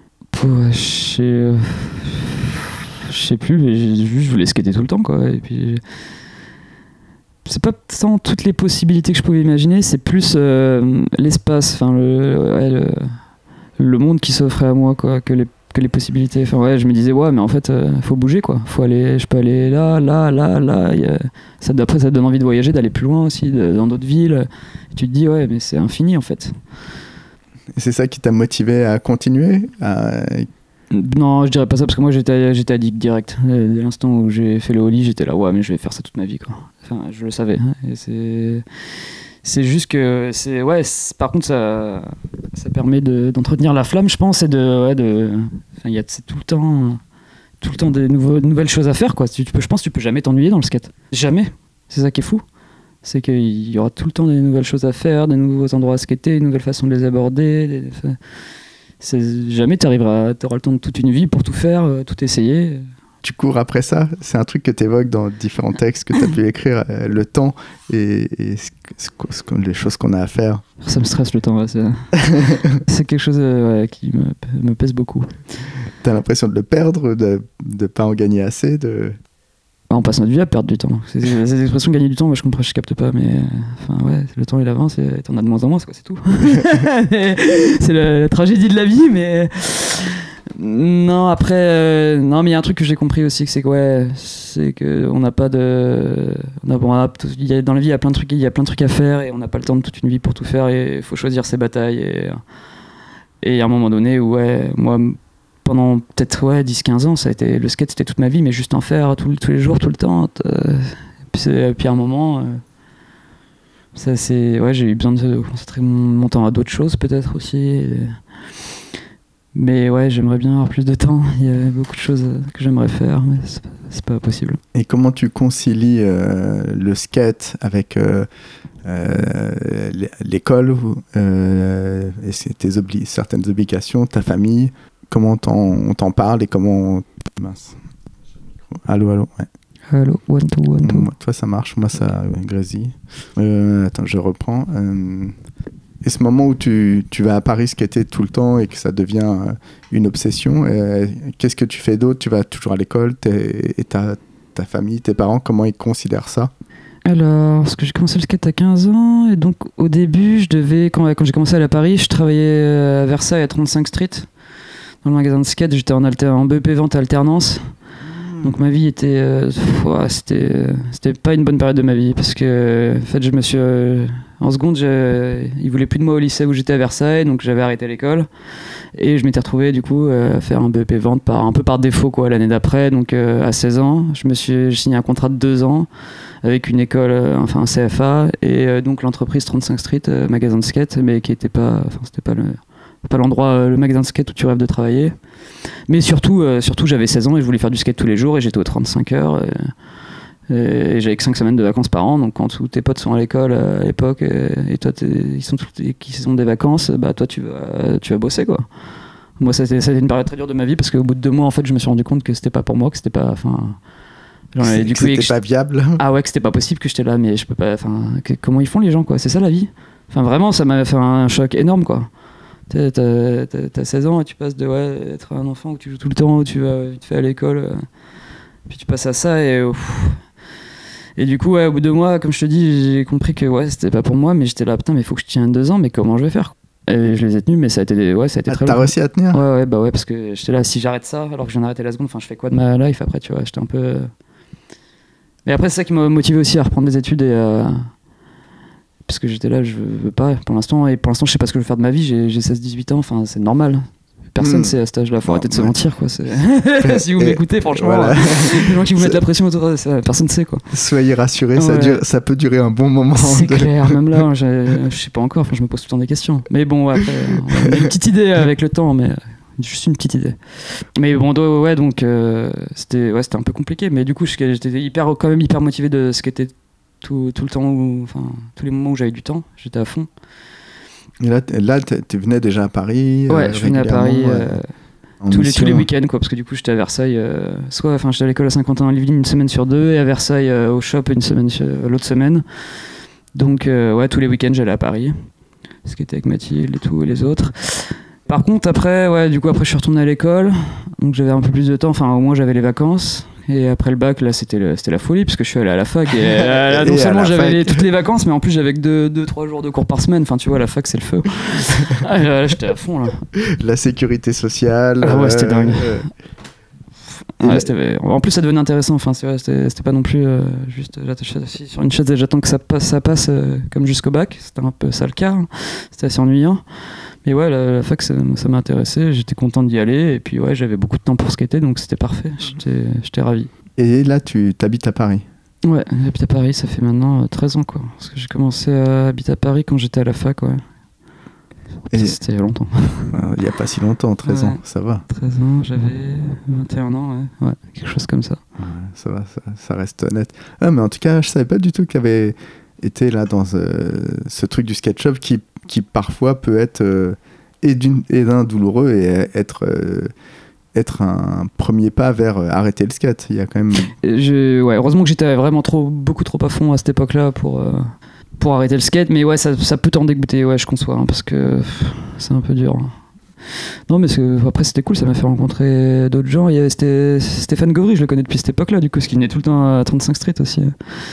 Je sais plus, mais je voulais skater tout le temps, quoi. Et puis, c'est pas tant toutes les possibilités que je pouvais imaginer, c'est plus l'espace, enfin le monde qui s'offrait à moi, quoi, que les possibilités. Enfin ouais, je me disais mais en fait faut bouger, quoi. Je peux aller là. Après ça te donne envie de voyager, d'aller plus loin aussi, dans d'autres villes. Et tu te dis mais c'est infini en fait. Et c'est ça qui t'a motivé à continuer Non, je dirais pas ça, parce que moi j'étais addict direct. Dès l'instant où j'ai fait le ollie, j'étais là mais je vais faire ça toute ma vie, quoi. Enfin, je le savais. Et c'est juste que par contre ça permet d'entretenir la flamme, je pense, et c'est tout le temps des nouvelles choses à faire, quoi. Je pense que tu peux jamais t'ennuyer dans le skate, jamais. C'est ça qui est fou, c'est qu'il y aura tout le temps des nouvelles choses à faire, des nouveaux endroits à skater, une nouvelle façon de les aborder. Jamais t'auras le temps de toute une vie pour tout faire, tout essayer. Tu cours après ça? C'est un truc que tu évoques dans différents textes que tu as pu écrire, le temps et les choses qu'on a à faire. Ça me stresse, le temps, c'est quelque chose qui me pèse beaucoup. T'as l'impression de le perdre, de ne pas en gagner assez On passe notre vie à perdre du temps. Ces expressions gagner du temps, moi je capte pas, mais le temps il avance et t'en as de moins en moins, quoi, c'est tout. C'est la tragédie de la vie, mais... Non, après, mais il y a un truc que j'ai compris aussi, c'est que on n'a pas de, dans la vie il y a plein de trucs à faire et on n'a pas le temps de toute une vie pour tout faire, et il faut choisir ses batailles, et à un moment donné où moi pendant peut-être 10-15 ans le skate c'était toute ma vie, mais juste en faire tous les jours, tout le temps, puis à un moment j'ai eu besoin de concentrer mon temps à d'autres choses peut-être aussi. Mais j'aimerais bien avoir plus de temps. Il y a beaucoup de choses que j'aimerais faire, mais c'est pas possible. Et comment tu concilies le skate avec l'école et certaines obligations, ta famille? Comment on t'en parle et comment... Mince. Allô, ouais. Allô, 1, 2, 1, 2. Toi, ça marche, moi, ça grésille. Attends, je reprends. Et ce moment où tu vas à Paris skater tout le temps et que ça devient une obsession, qu'est-ce que tu fais d'autre? Tu vas toujours à l'école et ta famille, tes parents, comment ils considèrent ça? Alors, parce que j'ai commencé le skate à 15 ans, et donc au début, quand j'ai commencé à aller à Paris, je travaillais à Versailles, à 35 Street, dans le magasin de skate. J'étais en BEP vente alternance. Donc ma vie était... c'était pas une bonne période de ma vie, parce que en fait, je me suis... en seconde, ils voulaient plus de moi au lycée où j'étais à Versailles, donc j'avais arrêté l'école. Et je m'étais retrouvé du coup à faire un BEP vente un peu par défaut l'année d'après. Donc à 16 ans, j'ai signé un contrat de 2 ans avec une école, un CFA, et donc l'entreprise 35 Street, magasin de skate, mais qui était pas, c'était pas l'endroit, le magasin de skate où tu rêves de travailler. Mais surtout j'avais 16 ans et je voulais faire du skate tous les jours, et j'étais aux 35 heures. Et j'avais que 5 semaines de vacances par an, donc quand tous tes potes sont à l'école à l'époque et toi qui ont des vacances, bah toi tu vas bosser quoi. Moi ça a été une période très dure de ma vie, parce qu'au bout de 2 mois en fait je me suis rendu compte que c'était pas pour moi, que c'était pas, c'était pas viable. Ah ouais, que c'était pas possible, que j'étais là mais je peux pas, comment ils font les gens quoi, c'est ça la vie. Vraiment ça m'a fait un choc énorme quoi. T'as 16 ans et tu passes de être un enfant où tu joues tout le temps, où tu vas vite fait à l'école, puis tu passes à ça et du coup, au bout de 2 mois, comme je te dis, j'ai compris que c'était pas pour moi, mais j'étais là, putain, mais il faut que je tienne 2 ans, mais comment je vais faire? Et je les ai tenus, mais ça a été très long. T'as réussi à tenir? Ouais, parce que j'étais là, si j'arrête ça, alors que je viens d'arrêter la seconde, je fais quoi de ma life après, tu vois, j'étais un peu... Mais après, c'est ça qui m'a motivé aussi à reprendre des études, parce que j'étais là, je veux pas, pour l'instant, je sais pas ce que je veux faire de ma vie, j'ai 16-18 ans, c'est normal. Personne sait à cet âge-là, faut arrêter de se mentir quoi. Si vous m'écoutez, franchement, voilà. Les gens qui vous mettent la pression autour, personne ne sait quoi. Soyez rassurés, ça peut durer un bon moment. C'est clair, même là, je sais pas encore, je me pose tout le temps des questions. Mais bon, après, on a une petite idée avec le temps, mais juste une petite idée. Mais bon, donc c'était un peu compliqué, mais du coup, j'étais quand même hyper motivé de skater tout le temps, tous les moments où j'avais du temps, j'étais à fond. Et là tu venais déjà à Paris? Ouais, je venais à Paris tous les week-ends, quoi, parce que du coup j'étais à Versailles, j'étais à l'école à Saint-Quentin en Yvelines une semaine sur 2, et à Versailles au shop l'autre semaine. Donc tous les week-ends j'allais à Paris, ce qui était avec Mathilde et les autres. Par contre après je suis retourné à l'école, donc j'avais un peu plus de temps, au moins j'avais les vacances. Et après le bac, là, c'était la folie, parce que je suis allé à la fac. Et non seulement j'avais toutes les vacances, mais en plus j'avais que 2-3 jours de cours par semaine. Tu vois, la fac, c'est le feu. Là, j'étais à fond, là. La sécurité sociale. Ah ouais, c'était dingue. En plus, ça devenait intéressant. C'était pas non plus juste assis sur une chaise et j'attends que ça passe comme jusqu'au bac. C'était un peu ça le cas. C'était assez ennuyant. Mais ouais, la fac, ça m'a intéressé, j'étais content d'y aller, et puis j'avais beaucoup de temps pour skater, donc c'était parfait, j'étais ravi. Et là, tu t'habites à Paris? Ouais, j'habite à Paris, ça fait maintenant 13 ans, quoi. Parce que j'ai commencé à habiter à Paris quand j'étais à la fac, ouais. Et c'était il y a longtemps. Il n'y a pas si longtemps, 13 ans, ça va. 13 ans, j'avais 21 ans, ouais, quelque chose comme ça. Ouais, ça va, ça reste honnête. Ah, mais en tout cas, je savais pas du tout qu'il y avait été là dans ce truc du skate shop qui parfois peut être d'un douloureux et être un premier pas vers arrêter le skate. Il y a quand même... heureusement que j'étais vraiment beaucoup trop à fond à cette époque-là pour arrêter le skate, mais ça peut t'en dégoûter, je conçois, parce que c'est un peu dur. Non, mais après c'était cool, ça m'a fait rencontrer d'autres gens. Il y avait Stéphane Gauvry, je le connais depuis cette époque-là, du coup, ce qui venait tout le temps à 35 Street aussi.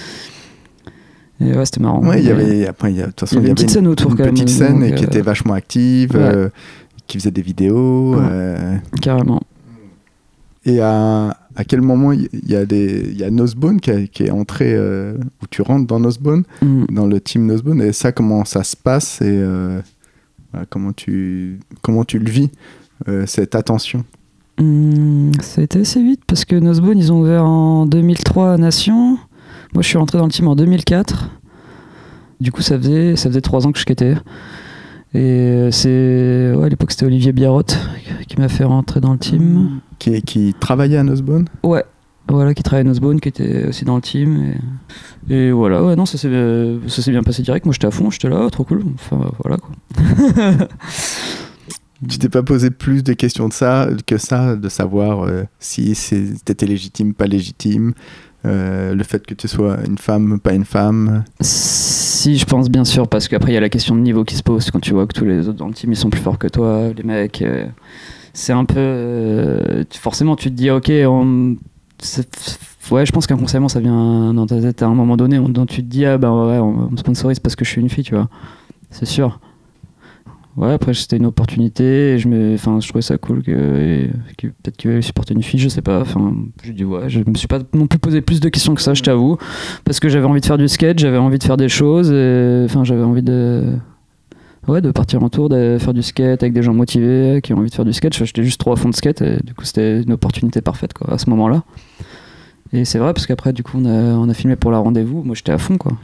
Et c'était marrant. Ouais, il y avait de toute façon, il y avait une petite scène autour, une petite scène qui était vachement active, qui faisait des vidéos. Carrément. Et à quel moment il y a Nosebone qui est entré, où tu rentres dans Nosebone, dans le team Nosebone, et ça, comment ça se passe et comment tu le vis, cette attention? Ça a été assez vite, parce que Nosebone, ils ont ouvert en 2003 à Nation. Moi, je suis rentré dans le team en 2004. Du coup, ça faisait 3 ans que je skatais. Et à l'époque, c'était Olivier Biarrotte qui m'a fait rentrer dans le team. Qui travaillait à Nosebone? Ouais. Voilà, qui travaillait à Nosebone, qui était aussi dans le team. Et voilà, non, ça s'est bien passé direct. Moi, j'étais à fond, j'étais là, trop cool. Enfin, voilà, quoi. Tu t'es pas posé plus de questions de ça, de savoir si c'était légitime, pas légitime, le fait que tu sois une femme, pas une femme? Si, je pense bien sûr, parce qu'après il y a la question de niveau qui se pose quand tu vois que tous les autres dans le team ils sont plus forts que toi, les mecs. C'est un peu. Forcément, tu te dis, ok, ouais, je pense qu'inconsciemment ça vient dans ta tête à un moment donné dont tu te dis, ah ben ouais, on me sponsorise parce que je suis une fille, tu vois. C'est sûr. Ouais, après c'était une opportunité et je trouvais ça cool que peut-être qu'il allait supporter une fille, je sais pas. Enfin, je dis ouais, je me suis pas non plus posé plus de questions que ça, je t'avoue, parce que j'avais envie de faire du skate, j'avais envie de faire des choses, enfin j'avais envie de partir en tour, de faire du skate avec des gens motivés qui ont envie de faire du skate. J'étais juste trop à fond de skate et du coup c'était une opportunité parfaite quoi à ce moment-là. Et c'est vrai parce qu'après du coup on a filmé pour la rendez-vous, moi j'étais à fond quoi.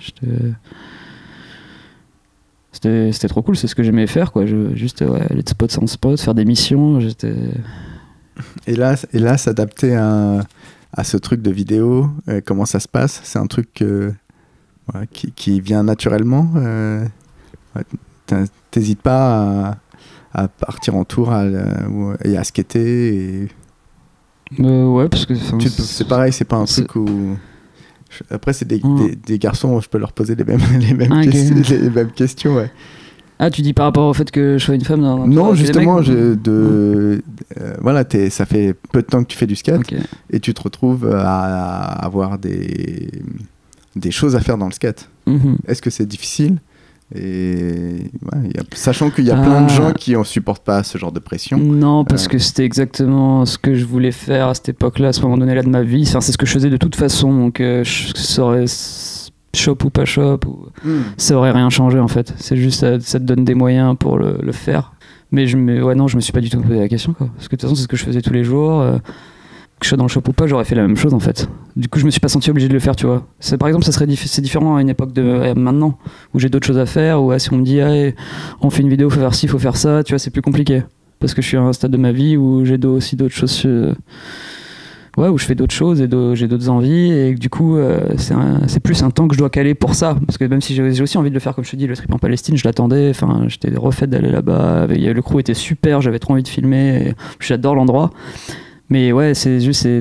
C'était trop cool, c'est ce que j'aimais faire quoi. Juste aller de spot en spot, faire des missions. Et là s'adapter à ce truc de vidéo, comment ça se passe? C'est un truc qui vient naturellement. T'hésites pas à partir en tour et à skater ouais, parce que c'est pareil, c'est pas un truc où après c'est des garçons, je peux leur poser les mêmes questions, ouais. Ah, tu dis par rapport au fait que je sois une femme non, justement, voilà, ça fait peu de temps que tu fais du skate, et tu te retrouves à avoir des choses à faire dans le skate. Est-ce que c'est difficile? Et sachant qu'il y a plein de gens qui ne supportent pas ce genre de pression. Non, parce que c'était exactement ce que je voulais faire à cette époque-là, à ce moment donné-là de ma vie. Enfin, c'est ce que je faisais de toute façon, donc je saurais shop ou pas shop, ça aurait rien changé en fait. C'est juste ça te donne des moyens pour le faire. Mais je me suis pas du tout posé la question quoi. Parce que de toute façon c'est ce que je faisais tous les jours. Que je sois dans le shop ou pas, j'aurais fait la même chose en fait. Du coup je me suis pas senti obligé de le faire, tu vois. Par exemple c'est différent à une époque de maintenant où j'ai d'autres choses à faire, ou si on me dit on fait une vidéo, faut faire ci, faut faire ça, tu vois, c'est plus compliqué parce que je suis à un stade de ma vie où j'ai aussi d'autres choses où je fais d'autres choses et j'ai d'autres envies, et du coup c'est plus un temps que je dois caler pour ça, parce que même si j'ai aussi envie de le faire, comme je te dis, le trip en Palestine je l'attendais, enfin j'étais refait d'aller là-bas, le crew était super, j'avais trop envie de filmer et j'adore l'endroit. Mais ouais, c'est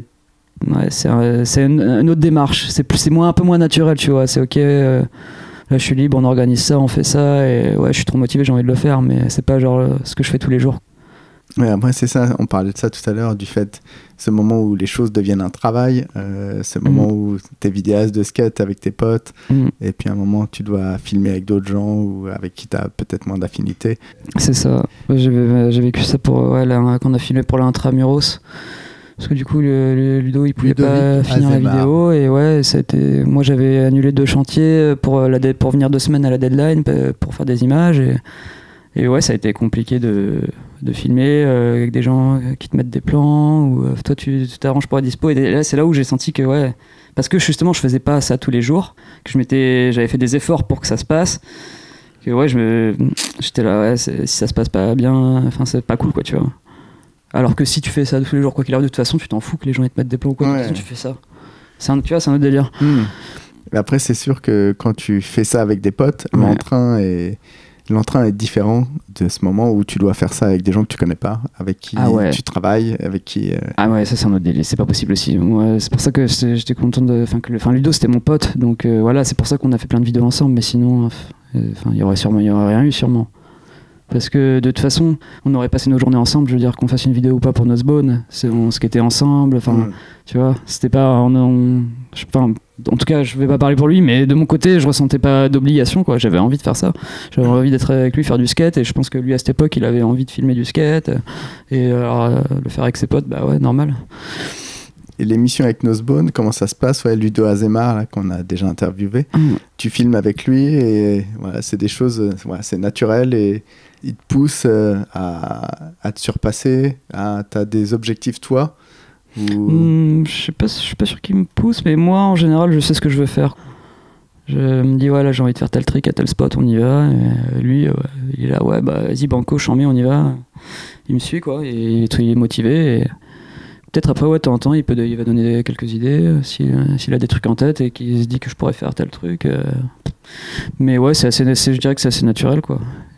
une autre démarche. C'est un peu moins naturel, tu vois. C'est ok, là je suis libre, on organise ça, on fait ça, et ouais, je suis trop motivé, j'ai envie de le faire, mais c'est pas genre ce que je fais tous les jours. Ouais, après c'est ça, on parlait de ça tout à l'heure, du fait, ce moment où les choses deviennent un travail, ce moment où t'es vidéaste de skate avec tes potes, et puis à un moment tu dois filmer avec d'autres gens ou avec qui t'as peut-être moins d'affinité. C'est ça, j'ai vécu ça quand on a filmé pour l'Intramuros, parce que du coup le Ludo il pouvait pas finir la vidéo, et ouais, moi j'avais annulé 2 chantiers pour venir 2 semaines à la deadline pour faire des images, et ouais, ça a été compliqué de filmer avec des gens qui te mettent des plans, ou toi tu t'arranges pour être dispo, et là c'est là où j'ai senti que ouais, parce que justement je faisais pas ça tous les jours, que j'avais fait des efforts pour que ça se passe, que ouais, j'étais là, ouais, si ça se passe pas bien, enfin c'est pas cool quoi, tu vois. Alors que si tu fais ça tous les jours, quoi qu'il arrive, de toute façon tu t'en fous que les gens ils te mettent des plans ou quoi, ouais. Tu fais ça, tu vois, c'est un autre délire. Mais après c'est sûr que quand tu fais ça avec des potes, l'entrain est différent de ce moment où tu dois faire ça avec des gens que tu connais pas, avec qui tu travailles, avec qui... Ah ouais, ça c'est un autre délire, c'est pas possible aussi. Moi, c'est pour ça que j'étais content Ludo c'était mon pote, donc voilà, c'est pour ça qu'on a fait plein de vidéos ensemble, mais sinon il y aurait rien eu sûrement. Parce que de toute façon, on aurait passé nos journées ensemble, je veux dire qu'on fasse une vidéo ou pas pour Nosebone, on skatait ensemble, tu vois, c'était pas... en tout cas, je vais pas parler pour lui, mais de mon côté, je ressentais pas d'obligation, quoi. J'avais envie de faire ça. J'avais envie d'être avec lui, faire du skate, et je pense que lui, à cette époque, il avait envie de filmer du skate, et alors, le faire avec ses potes, bah ouais, normal. Et l'émission avec Nosebone, comment ça se passe? Ouais, Ludo Azemar, là, qu'on a déjà interviewé, tu filmes avec lui, et voilà, c'est des choses, c'est naturel, et il te pousse à te surpasser, t'as des objectifs, toi? Je suis pas sûr qu'il me pousse, mais moi en général je sais ce que je veux faire. Je me dis ouais, là j'ai envie de faire tel trick à tel spot, on y va, et lui il est là, ouais bah vas-y banco, chambé, on y va. Il me suit quoi, et il est motivé, et peut-être après de temps en temps il va donner quelques idées s'il a des trucs en tête et qu'il se dit que je pourrais faire tel truc, mais ouais, je dirais que c'est assez naturel quoi.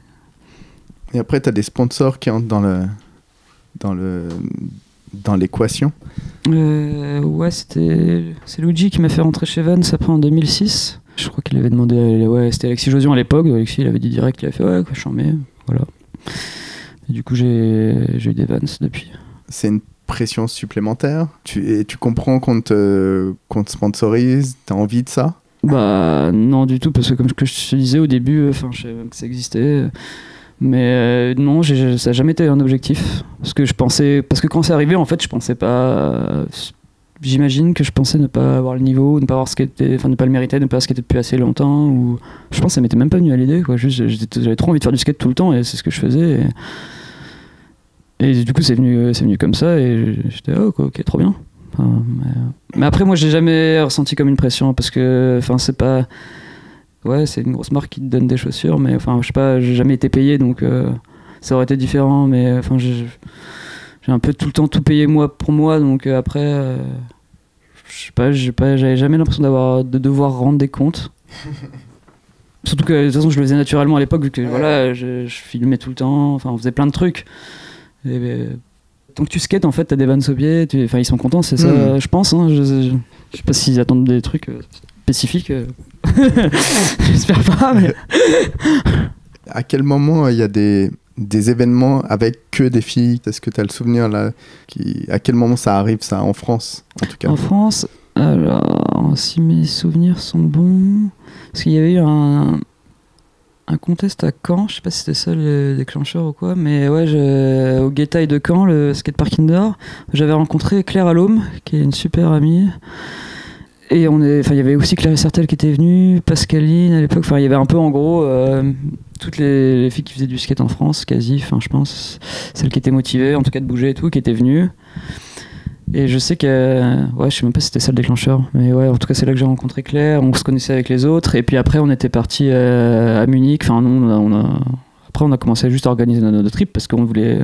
Et après t'as des sponsors qui entrent dans l'équation. Ouais, c'est Luigi qui m'a fait rentrer chez Vans après en 2006. Je crois qu'il avait demandé, ouais, c'était Alexis Josion à l'époque. Alexis, il avait dit direct, il avait fait ouais, quoi, j'en mets, voilà. Et du coup, j'ai eu des Vans depuis. C'est une pression supplémentaire. Tu comprends qu'on te sponsorise, t'as envie de ça? Bah non du tout, parce que comme je te disais au début, je savais même que ça existait. Mais non, ça n'a jamais été un objectif. Parce que quand c'est arrivé, en fait, je pensais pas. J'imagine que je pensais ne pas avoir le niveau, ne pas avoir skaté, ne pas le mériter, ne pas skater depuis assez longtemps. Ou je pense que ça m'était même pas venu à l'idée, quoi. Juste, j'avais trop envie de faire du skate tout le temps et c'est ce que je faisais. Et du coup, c'est venu comme ça et j'étais ok, trop bien. Mais après, moi, j'ai jamais ressenti comme une pression parce que, c'est pas. Ouais, c'est une grosse marque qui te donne des chaussures, mais je sais pas, j'ai jamais été payé donc ça aurait été différent, mais j'ai un peu tout le temps tout payé moi pour moi, donc après, je sais pas, j'avais jamais l'impression de devoir rendre des comptes. Surtout que de toute façon, je le faisais naturellement à l'époque, vu que voilà, je filmais tout le temps, on faisait plein de trucs. Et, tant que tu skates, en fait, t'as des vannes au pied, ils sont contents, c'est ça, je pense. Hein, je sais pas s'ils attendent des trucs spécifiques. J'espère pas, mais. À quel moment il y a des événements avec que des filles? Est-ce que tu as le souvenir là à quel moment ça arrive, ça, en France, en tout cas? En France, alors, si mes souvenirs sont bons, parce qu'il y avait eu un contest à Caen, je sais pas si c'était ça le déclencheur ou quoi, mais ouais, au Guétail de Caen, le skatepark indoor, j'avais rencontré Claire Allôme, qui est une super amie. Et il y avait aussi Claire Sartel qui était venue, Pascaline à l'époque, il y avait un peu en gros toutes les filles qui faisaient du skate en France, quasi, je pense, celles qui étaient motivées, en tout cas de bouger et tout, qui étaient venues. Et je sais que, je sais même pas si c'était ça le déclencheur, mais ouais, en tout cas c'est là que j'ai rencontré Claire, on se connaissait avec les autres, et puis après on était partis à Munich, après on a commencé juste à organiser notre trip parce qu'on voulait.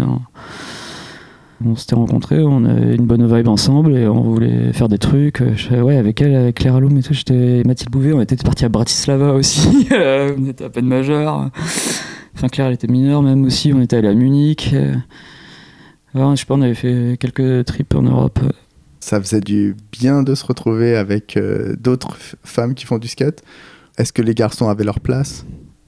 On s'était rencontrés, on avait une bonne vibe ensemble et on voulait faire des trucs. Avec elle, avec Claire Allôme et tout, j'étais Mathilde Bouvet, on était partis à Bratislava aussi. On était à peine majeurs. Claire, elle était mineure même aussi, on était allés à Munich. Je sais pas, on avait fait quelques trips en Europe. Ça faisait du bien de se retrouver avec d'autres femmes qui font du skate. Est-ce que les garçons avaient leur place?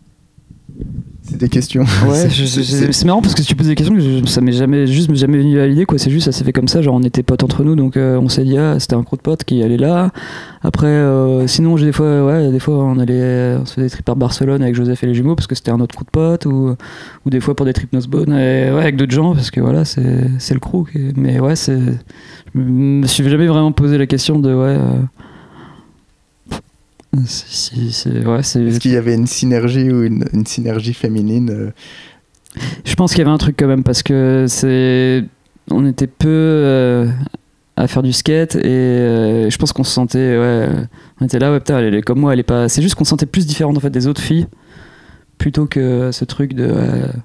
C'est des questions. Ouais, c'est marrant parce que tu poses des questions que ça m'est jamais venu à l'idée, quoi. C'est juste, ça s'est fait comme ça, genre on était potes entre nous, donc on s'est dit c'était un groupe de potes qui allait là. Après, sinon des fois on se faisait des trips par Barcelone avec Joseph et les jumeaux parce que c'était un autre groupe de potes, ou des fois pour des trips Nosebone avec d'autres gens parce que voilà, c'est le crew. Mais ouais, je me suis jamais vraiment posé la question de Est-ce qu'il y avait une synergie ou une synergie féminine Je pense qu'il y avait un truc quand même parce que on était peu à faire du skate et je pense qu'on se sentait on était là putain, elle est comme moi, elle est pas. C'est juste qu'on se sentait plus différente en fait des autres filles plutôt que ce truc de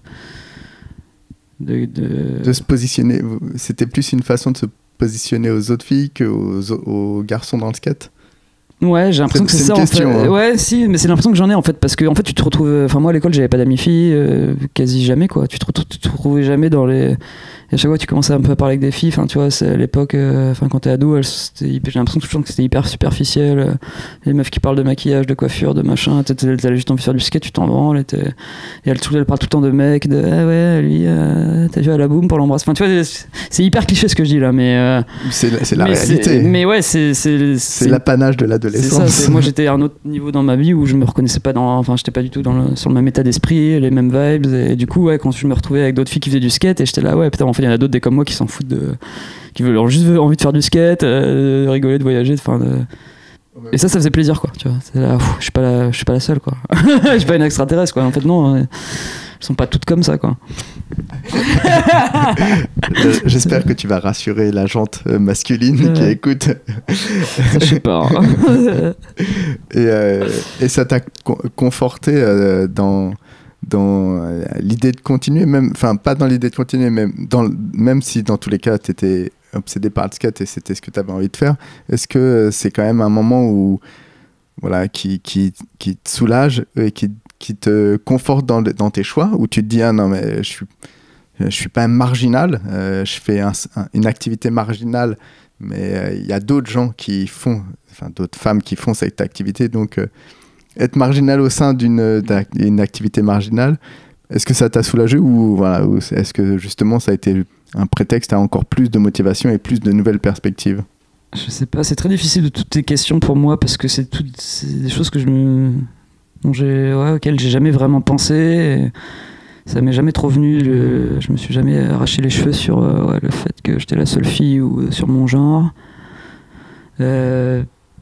se positionner. C'était plus une façon de se positionner aux autres filles qu'aux garçons dans le skate. Ouais, j'ai l'impression que c'est ça question, en fait. Hein. Ouais, si, mais c'est l'impression que j'en ai en fait parce que en fait tu te retrouves. Moi à l'école j'avais pas d'amis filles, quasi jamais quoi. Tu te retrouvais jamais dans les. Et à chaque fois tu commençais un peu à parler avec des filles. Tu vois, c'est à l'époque. Quand t'es ado, j'ai l'impression toujours que c'était hyper superficiel. Les meufs qui parlent de maquillage, de coiffure, de machin. T'allais juste envie de faire du skate, tu t'en branles. Et elle parle tout le temps de mecs, de lui, t'as vu à la boum pour l'embrasser. Tu vois, c'est hyper cliché ce que je dis là, mais. C'est la réalité. Mais ouais, c'est l'apanage de l'adolescence. C'est ça, moi j'étais à un autre niveau dans ma vie où je me reconnaissais pas j'étais pas du tout sur le même état d'esprit, les mêmes vibes, et du coup quand je me retrouvais avec d'autres filles qui faisaient du skate et j'étais là putain, en fait il y en a d'autres des comme moi qui s'en foutent qui veulent juste envie de faire du skate, de rigoler, de voyager, et ça faisait plaisir quoi, tu vois. C'est là, je suis pas la seule quoi. Je suis pas une extraterrestre quoi, en fait non, elles sont pas toutes comme ça quoi. J'espère que tu vas rassurer la jante masculine qui écoute. Ça, je sais pas. Et ça t'a conforté dans l'idée de continuer, pas dans l'idée de continuer, même si dans tous les cas tu étais obsédé par le skate et c'était ce que tu avais envie de faire. Est-ce que c'est quand même un moment où qui te soulage et qui te conforte dans tes choix, où tu te dis non mais je suis pas un marginal, je fais une activité marginale mais il y a d'autres gens qui font, enfin d'autres femmes qui font cette activité, donc être marginal au sein d'une activité marginale, est-ce que ça t'a soulagé ou voilà, ou est-ce que justement ça a été un prétexte à encore plus de motivation et plus de nouvelles perspectives? Je sais pas, c'est très difficile de toutes tes questions pour moi parce que c'est des choses que auxquelles j'ai jamais vraiment pensé. Et ça m'est jamais trop venu. Je me suis jamais arraché les cheveux sur le fait que j'étais la seule fille ou sur mon genre. Ouais,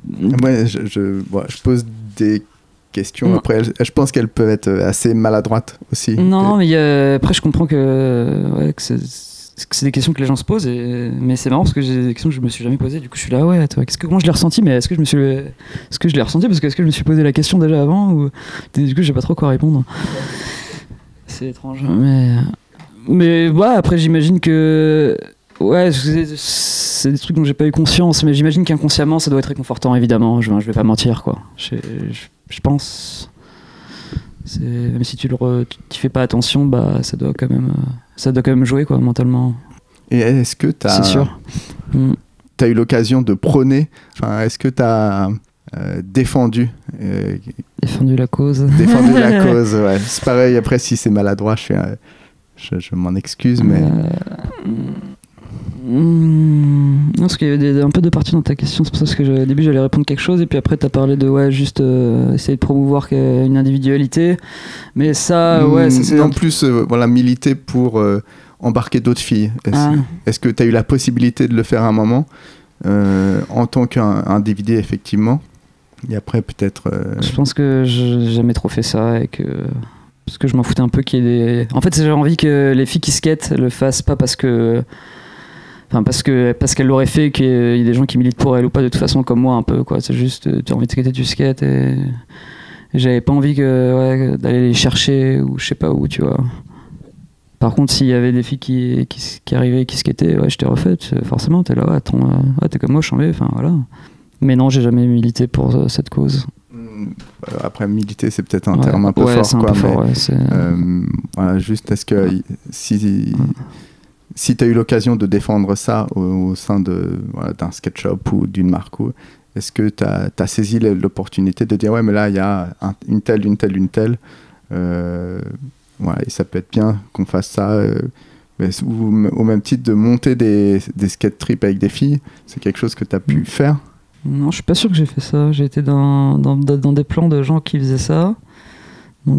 je pose des questions. Non. Après, je pense qu'elles peuvent être assez maladroites aussi. Non, mais après, je comprends que c'est des questions que les gens se posent, mais c'est marrant parce que j'ai des questions que je me suis jamais posées. Du coup, je suis là, ouais, comment je l'ai ressenti, mais est-ce que je l'ai ressenti parce que est-ce que je me suis posé la question déjà avant ou du coup, j'ai pas trop quoi répondre. C'est étrange, mais ouais, après, j'imagine que ouais, c'est des trucs dont j'ai pas eu conscience, mais j'imagine qu'inconsciemment, ça doit être réconfortant, évidemment. Je vais pas mentir, quoi. Je pense. Même si tu fais pas attention, bah ça doit quand même jouer, quoi, mentalement. Et est-ce que t'as eu l'occasion de prôner, enfin, est-ce que t'as défendu la cause. Défendu la cause, ouais. C'est pareil, après si c'est maladroit, je m'en excuse, mais non, parce qu'il y avait un peu de parties dans ta question, c'est pour ça que au début j'allais répondre quelque chose et puis après t'as parlé de juste essayer de promouvoir une individualité, mais ça c'est en plus voilà, militer pour embarquer d'autres filles. Est-ce que t'as eu la possibilité de le faire à un moment en tant qu'individu, effectivement, et après peut-être Je pense que j'ai jamais trop fait ça et que parce que je m'en foutais un peu qu'il y ait des... En fait, j'ai envie que les filles qui skatent le fassent pas parce qu'elles l'auraient fait, qu'il y ait des gens qui militent pour elles ou pas, de toute façon, comme moi un peu, quoi. C'est juste, tu as envie de skater, tu skates, et j'avais pas envie d'aller les chercher ou je sais pas où, tu vois. Par contre, s'il y avait des filles qui arrivaient, qui skataient, ouais, je t'ai refait, forcément, t'es là, t'es comme moi, je suis en V, enfin voilà. Mais non, j'ai jamais milité pour cette cause. Après, militer, c'est peut-être un terme un peu fort, c'est un quoi, peu fort, voilà, juste, est-ce que si tu as eu l'occasion de défendre ça au sein d'un skate shop ou d'une marque, est-ce que tu as saisi l'opportunité de dire ouais, mais là il y a une telle voilà, et ça peut être bien qu'on fasse ça, ou au même titre de monter des skate trips avec des filles, c'est quelque chose que tu as pu faire? Non, je suis pas sûr que j'ai fait ça. J'ai été dans des plans de gens qui faisaient ça, donc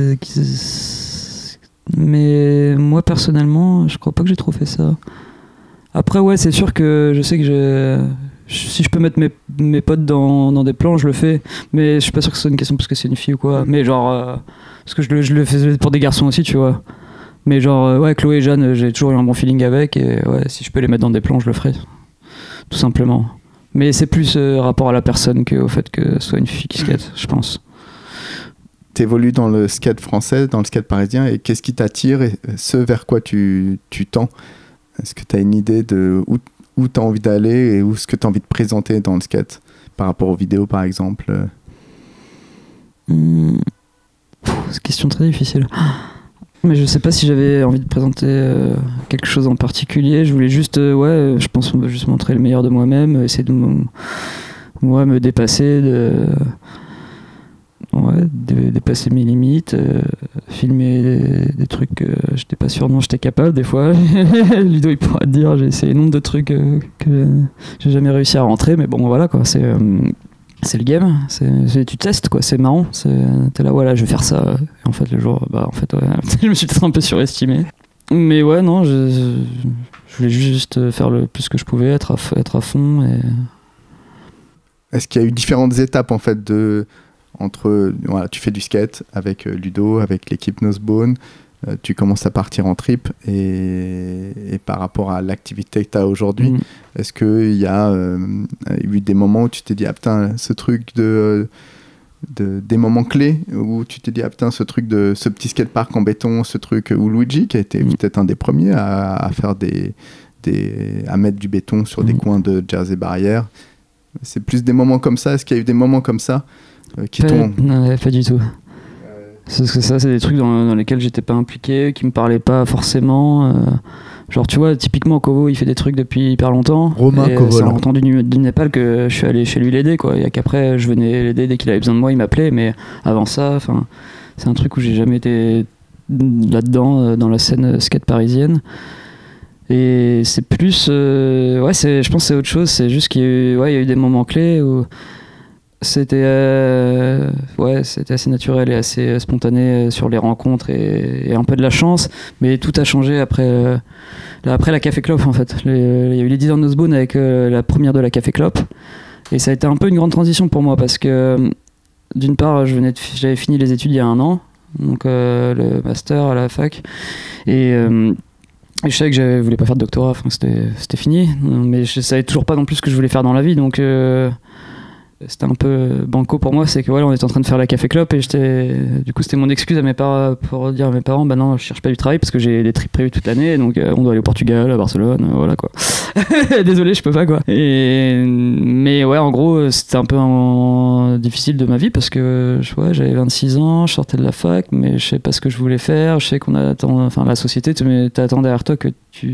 mais moi personnellement je crois pas que j'ai trop fait ça. Après ouais, c'est sûr que je sais que si je peux mettre mes potes dans des plans, je le fais, mais je suis pas sûr que ce soit une question parce que c'est une fille ou quoi, mais genre parce que je le faisais pour des garçons aussi, tu vois, mais genre ouais, Chloé et Jeanne, j'ai toujours eu un bon feeling avec, et ouais, si je peux les mettre dans des plans, je le ferai tout simplement, mais c'est plus rapport à la personne qu'au fait que ce soit une fille qui skate, je pense. T'évolues dans le skate français, dans le skate parisien, et qu'est-ce qui t'attire et ce vers quoi tu tends? Est-ce que tu as une idée de où tu as envie d'aller et où ce que tu as envie de présenter dans le skate par rapport aux vidéos, par exemple? C'est une question très difficile. Mais je sais pas si j'avais envie de présenter quelque chose en particulier. Je voulais juste, je pense qu'on va juste montrer le meilleur de moi-même, essayer de me dépasser, dépasser mes limites, filmer des trucs que j'étais pas sûr dont j'étais capable des fois. Ludo il pourra te dire, j'ai essayé nombre de trucs que j'ai jamais réussi à rentrer, mais bon voilà quoi, c'est le game, tu testes quoi, c'est marrant, t'es là voilà, je vais faire ça, et en fait le jour je me suis peut-être un peu surestimé, mais ouais non, je voulais juste faire le plus que je pouvais, être à fond. Et est-ce qu'il y a eu différentes étapes en fait entre voilà, tu fais du skate avec Ludo, avec l'équipe Nosebone, tu commences à partir en trip, et par rapport à l'activité que tu as aujourd'hui, est-ce qu'il y a eu des moments où tu t'es dit ah putain, ce truc des moments clés où tu t'es dit ah putain, ce truc de ce petit skatepark en béton, ce truc où Luigi qui a été peut-être un des premiers à faire à mettre du béton sur des coins de Jersey Barrière, c'est plus des moments comme ça? Est-ce qu'il y a eu des moments comme ça qui t'ont... Non, pas du tout. Parce que ça, c'est des trucs dans lesquels j'étais pas impliqué, qui me parlaient pas forcément. Genre, tu vois, typiquement, Kovo, il fait des trucs depuis hyper longtemps. Romain Kovo. C'est en rentrant du Népal que je suis allé chez lui l'aider, quoi. Et qu'après, je venais l'aider dès qu'il avait besoin de moi, il m'appelait. Mais avant ça, c'est un truc où j'ai jamais été là-dedans, dans la scène skate parisienne. Et c'est plus. Je pense que c'est autre chose. C'est juste qu'il y a eu des moments clés où. C'était assez naturel et assez spontané sur les rencontres et un peu de la chance, mais tout a changé après la Café Clop en fait. Il y a eu les 10 ans de Nosebone avec la première de la Café Clop et ça a été un peu une grande transition pour moi parce que d'une part j'avais fini les études il y a 1 an, donc le master à la fac et je savais que je voulais pas faire de doctorat, c'était fini, mais je savais toujours pas non plus ce que je voulais faire dans la vie, donc c'était un peu banco pour moi, c'est que on était en train de faire la Café Clop et du coup c'était mon excuse à mes parents pour dire à mes parents bah non je cherche pas du travail parce que j'ai des trips prévus toute l'année, donc on doit aller au Portugal, à Barcelone, voilà quoi. Désolé, je peux pas quoi. Mais ouais, en gros c'était un peu difficile de ma vie parce que j'avais 26 ans, je sortais de la fac, mais je sais pas ce que je voulais faire, je sais la société t'attend derrière toi que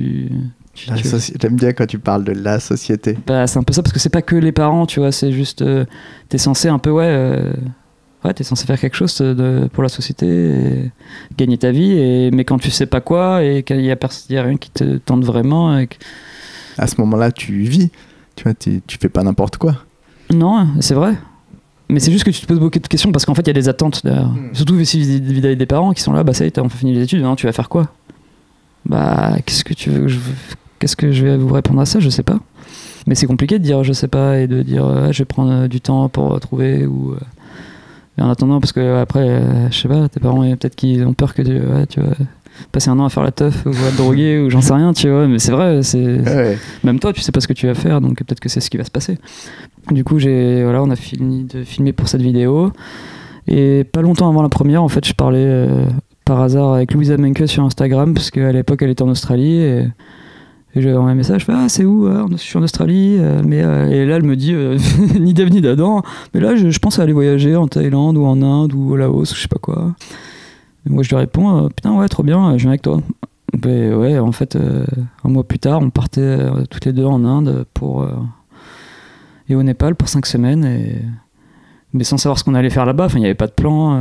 J'aime bien quand tu parles de la société. Bah, c'est un peu ça, parce que c'est pas que les parents, tu vois, c'est juste t'es censé un peu t'es censé faire quelque chose pour la société et gagner ta vie, mais quand tu sais pas quoi et qu'il y a rien qui te tente vraiment à ce moment-là tu vis, tu vois, tu fais pas n'importe quoi. Non, c'est vrai, mais c'est juste que tu te poses beaucoup de questions parce qu'en fait il y a des attentes derrière. Surtout si vis-à-vis des parents qui sont là, bah ça y est, on fait fini les études, maintenant tu vas faire quoi? Bah qu'est-ce que tu veux que qu'est-ce que je vais vous répondre à ça? Je sais pas. Mais c'est compliqué de dire je sais pas et de dire je vais prendre du temps pour trouver ou. Et en attendant, parce que après, je sais pas, tes parents peut-être qu'ils ont peur que tu vas passer 1 an à faire la teuf ou à te droguer ou j'en sais rien, tu vois. Mais c'est vrai, même toi, tu sais pas ce que tu vas faire, donc peut-être que c'est ce qui va se passer. Du coup, on a fini de filmer pour cette vidéo. Et pas longtemps avant la première, en fait, je parlais par hasard avec Louisa Menke sur Instagram, parce qu'à l'époque, elle était en Australie et j'avais envoyé un message, je suis en Australie, et là elle me dit ni d'Ève ni d'Adam, mais là je pense à aller voyager en Thaïlande ou en Inde ou au Laos ou je sais pas quoi. Et moi je lui réponds putain ouais trop bien, je viens avec toi. Et ouais, en fait 1 mois plus tard on partait toutes les deux en Inde et au Népal pour 5 semaines mais sans savoir ce qu'on allait faire là-bas, il n'y avait pas de plan,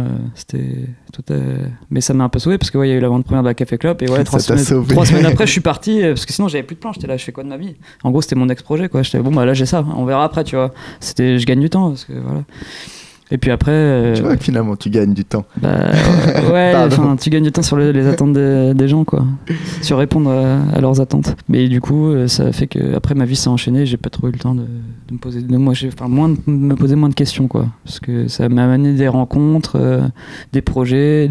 mais ça m'a un peu sauvé parce que il y a eu l'avant-première de la Café Clop et 3 semaines après je suis parti parce que sinon j'avais plus de plan, j'étais là, je fais quoi de ma vie? En gros c'était mon ex-projet quoi, j'étais bon bah là j'ai ça, on verra après, tu vois, je gagne du temps parce que voilà. Et puis après tu vois que finalement tu gagnes du temps. Bah ouais, tu gagnes du temps sur les attentes des gens quoi, sur répondre à leurs attentes. Mais du coup ça a fait que après ma vie s'est enchaînée, j'ai pas trop eu le temps de me poser me poser moins de questions quoi, parce que ça m'a amené des rencontres, des projets,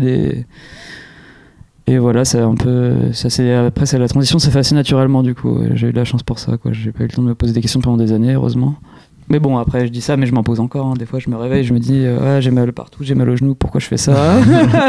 et voilà, c'est un peu après c'est la transition s'est fait assez naturellement du coup, j'ai eu de la chance pour ça quoi, j'ai pas eu le temps de me poser des questions pendant des années heureusement. Mais bon, après je dis ça, mais je m'en pose encore. Des fois, je me réveille, je me dis, j'ai mal partout, j'ai mal au genou, pourquoi je fais ça?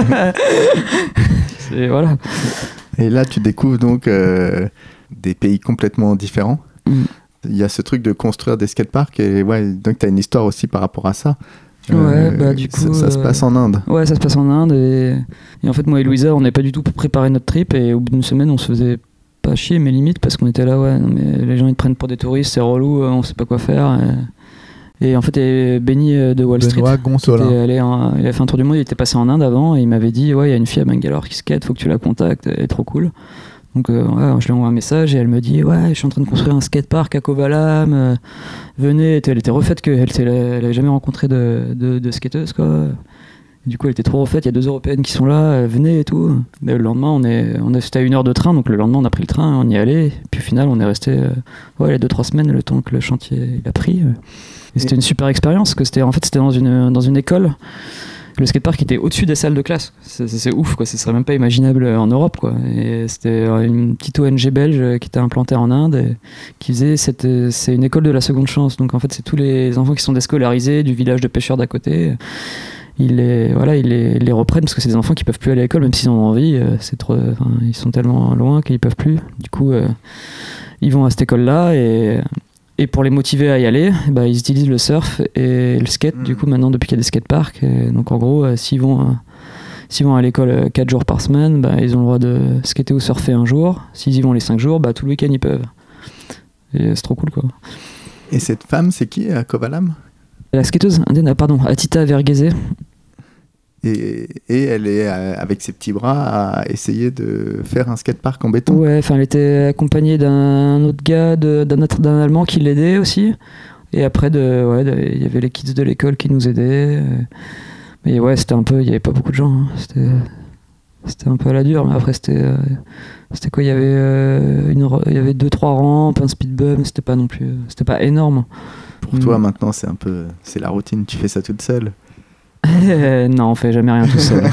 Voilà. Et là, tu découvres donc des pays complètement différents. Il y a ce truc de construire des skateparks, et donc tu as une histoire aussi par rapport à ça. Du coup, ça se passe en Inde. Ouais, ça se passe en Inde, et en fait, moi et Louisa, on n'est pas du tout préparé notre trip, et au bout d'une semaine, on se faisait pas chier, mais limite parce qu'on était là, mais les gens ils te prennent pour des touristes, c'est relou, on sait pas quoi faire. Et en fait, Benny de Wall Street, il a fait un tour du monde, il était passé en Inde avant, et il m'avait dit, il y a une fille à Bangalore qui skate, faut que tu la contactes, elle est trop cool. Donc je lui envoie un message et elle me dit, je suis en train de construire un skatepark à Kovalam, venez. Elle était refaite, elle avait jamais rencontré de skateuse quoi. Du coup, elle était trop refaite, il y a 2 Européennes qui sont là, venez et tout. Et le lendemain, c'était à 1 heure de train, donc le lendemain, on a pris le train, on y allait. Et puis au final, on est resté les 2-3 semaines, le temps que le chantier il a pris. Et c'était une super expérience, parce que c'était dans une école. Le skatepark était au-dessus des salles de classe. C'est ouf, quoi. Ce serait même pas imaginable en Europe, quoi. Et c'était une petite ONG belge qui était implantée en Inde, et qui faisait c'est une école de la seconde chance. Donc en fait, c'est tous les enfants qui sont déscolarisés du village de pêcheurs d'à côté. Ils les reprennent parce que c'est des enfants qui peuvent plus aller à l'école même s'ils en ont envie, ils sont tellement loin qu'ils peuvent plus. Du coup ils vont à cette école là et pour les motiver à y aller, ils utilisent le surf et le skate du coup maintenant depuis qu'il y a des skateparks. Donc en gros s'ils vont s'ils vont à l'école 4 jours par semaine, bah, ils ont le droit de skater ou surfer un jour. S'ils y vont les 5 jours, bah, tout le week-end ils peuvent. Et c'est trop cool quoi. Et cette femme, c'est qui à Kovalam? La skateuse indienne, pardon, Atita Verghese. Et elle est avec ses petits bras à essayer de faire un skatepark en béton. Ouais, enfin elle était accompagnée d'un autre gars, d'un Allemand qui l'aidait aussi. Et après, il y avait les kids de l'école qui nous aidaient. Mais ouais, c'était un peu, il n'y avait pas beaucoup de gens. Hein. C'était un peu à la dure, mais après c'était quoi? Il y avait 2-3 rampes, un speed bump. C'était pas non plus, c'était pas énorme. Pour toi maintenant, c'est la routine. Tu fais ça toute seule. Non, on fait jamais rien tout seul.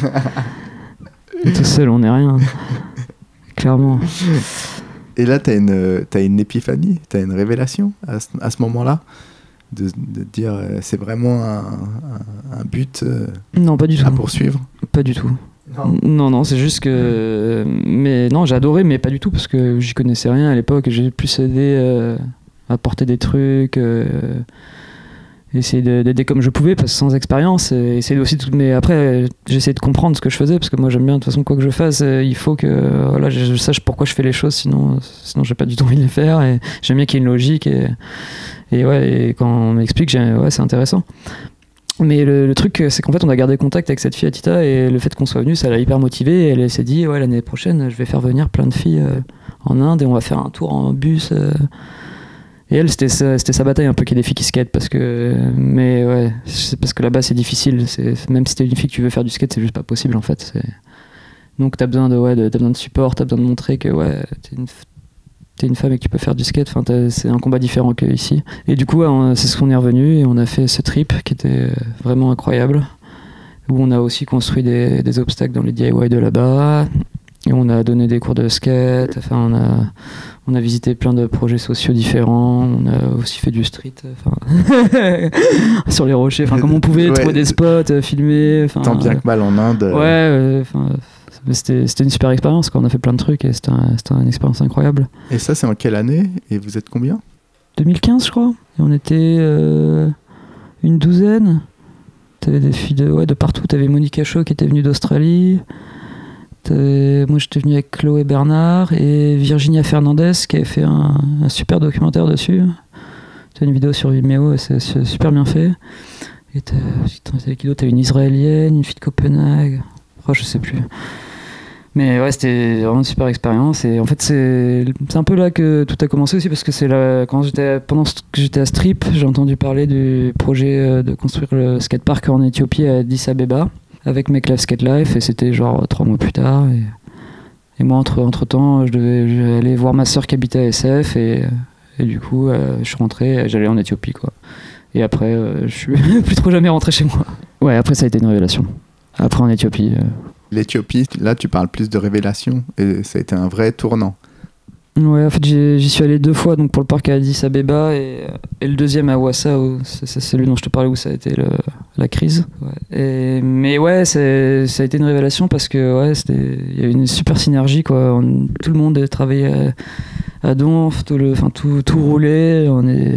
Tout seul, on n'est rien. Clairement. Et là, t'as une épiphanie, t'as une révélation à ce moment-là, de dire c'est vraiment un but non, pas du tout. à poursuivre. Pas du tout. Non, c'est juste que... Mais non, j'ai adoré, mais pas du tout, parce que j'y connaissais rien à l'époque. J'ai plus aidé à porter des trucs... essayer d'aider comme je pouvais parce que sans expérience et essayer aussi mais après j'essayais de comprendre ce que je faisais parce que moi j'aime bien de toute façon quoi que je fasse il faut que voilà, je sache pourquoi je fais les choses sinon j'ai pas du tout envie de les faire et j'aime bien qu'il y ait une logique et ouais et quand on m'explique ouais, c'est intéressant mais le truc c'est qu'en fait on a gardé contact avec cette fille Atita et le fait qu'on soit venu ça l'a hyper motivée et elle s'est dit ouais l'année prochaine je vais faire venir plein de filles en Inde et on va faire un tour en bus et elle, c'était sa bataille un peu qu'il y ait des filles qui skatent mais ouais, c'est parce que là-bas c'est difficile. Même si t'es une fille que tu veux faire du skate, c'est juste pas possible en fait. Donc t'as besoin t'as besoin de support, t'as besoin de montrer que ouais, t'es une femme et que tu peux faire du skate. Enfin, c'est un combat différent qu'ici. Et du coup, c'est ce qu'on est revenu et on a fait ce trip qui était vraiment incroyable. Où on a aussi construit des obstacles dans les DIY de là-bas. Et on a donné des cours de skate. Enfin, on a visité plein de projets sociaux différents. On a aussi fait du street, sur les rochers. Enfin, comme on pouvait trouver des spots, filmer. Tant bien que mal en Inde. Ouais. C'était une super expérience. On a fait plein de trucs et c'était une expérience incroyable. Et ça, c'est en quelle année? Et vous êtes combien? 2015, je crois. Et on était une douzaine. T'avais des filles de partout. T'avais Monica Shaw qui était venue d'Australie. Moi j'étais venu avec Chloé Bernard et Virginia Fernandez qui avait fait un super documentaire dessus. T'as une vidéo sur Vimeo et c'est super bien fait. Et t'avais une israélienne, une fille de Copenhague, je sais plus. Mais ouais, c'était vraiment une super expérience et en fait c'est un peu là que tout a commencé aussi parce que c'est là pendant que j'étais à Strip, j'ai entendu parler du projet de construire le skatepark en Éthiopie à Addis Abeba. Avec Make Life Skate Life et c'était genre 3 mois plus tard et moi entre temps je aller voir ma soeur qui habitait à SF et du coup je suis rentré j'allais en Éthiopie quoi et après je suis plus trop jamais rentré chez moi. Ouais, après ça a été une révélation après en Éthiopie L'Éthiopie, là tu parles plus de révélation et ça a été un vrai tournant. Ouais, en fait j'y suis allé 2 fois donc pour le parc à Addis Abeba et le deuxième à Ouassa c'est celui dont je te parlais où ça a été la crise. Ouais. Mais ouais, ça a été une révélation parce que ouais, il y avait une super synergie quoi. Tout le monde travaillait à Donf, tout roulait.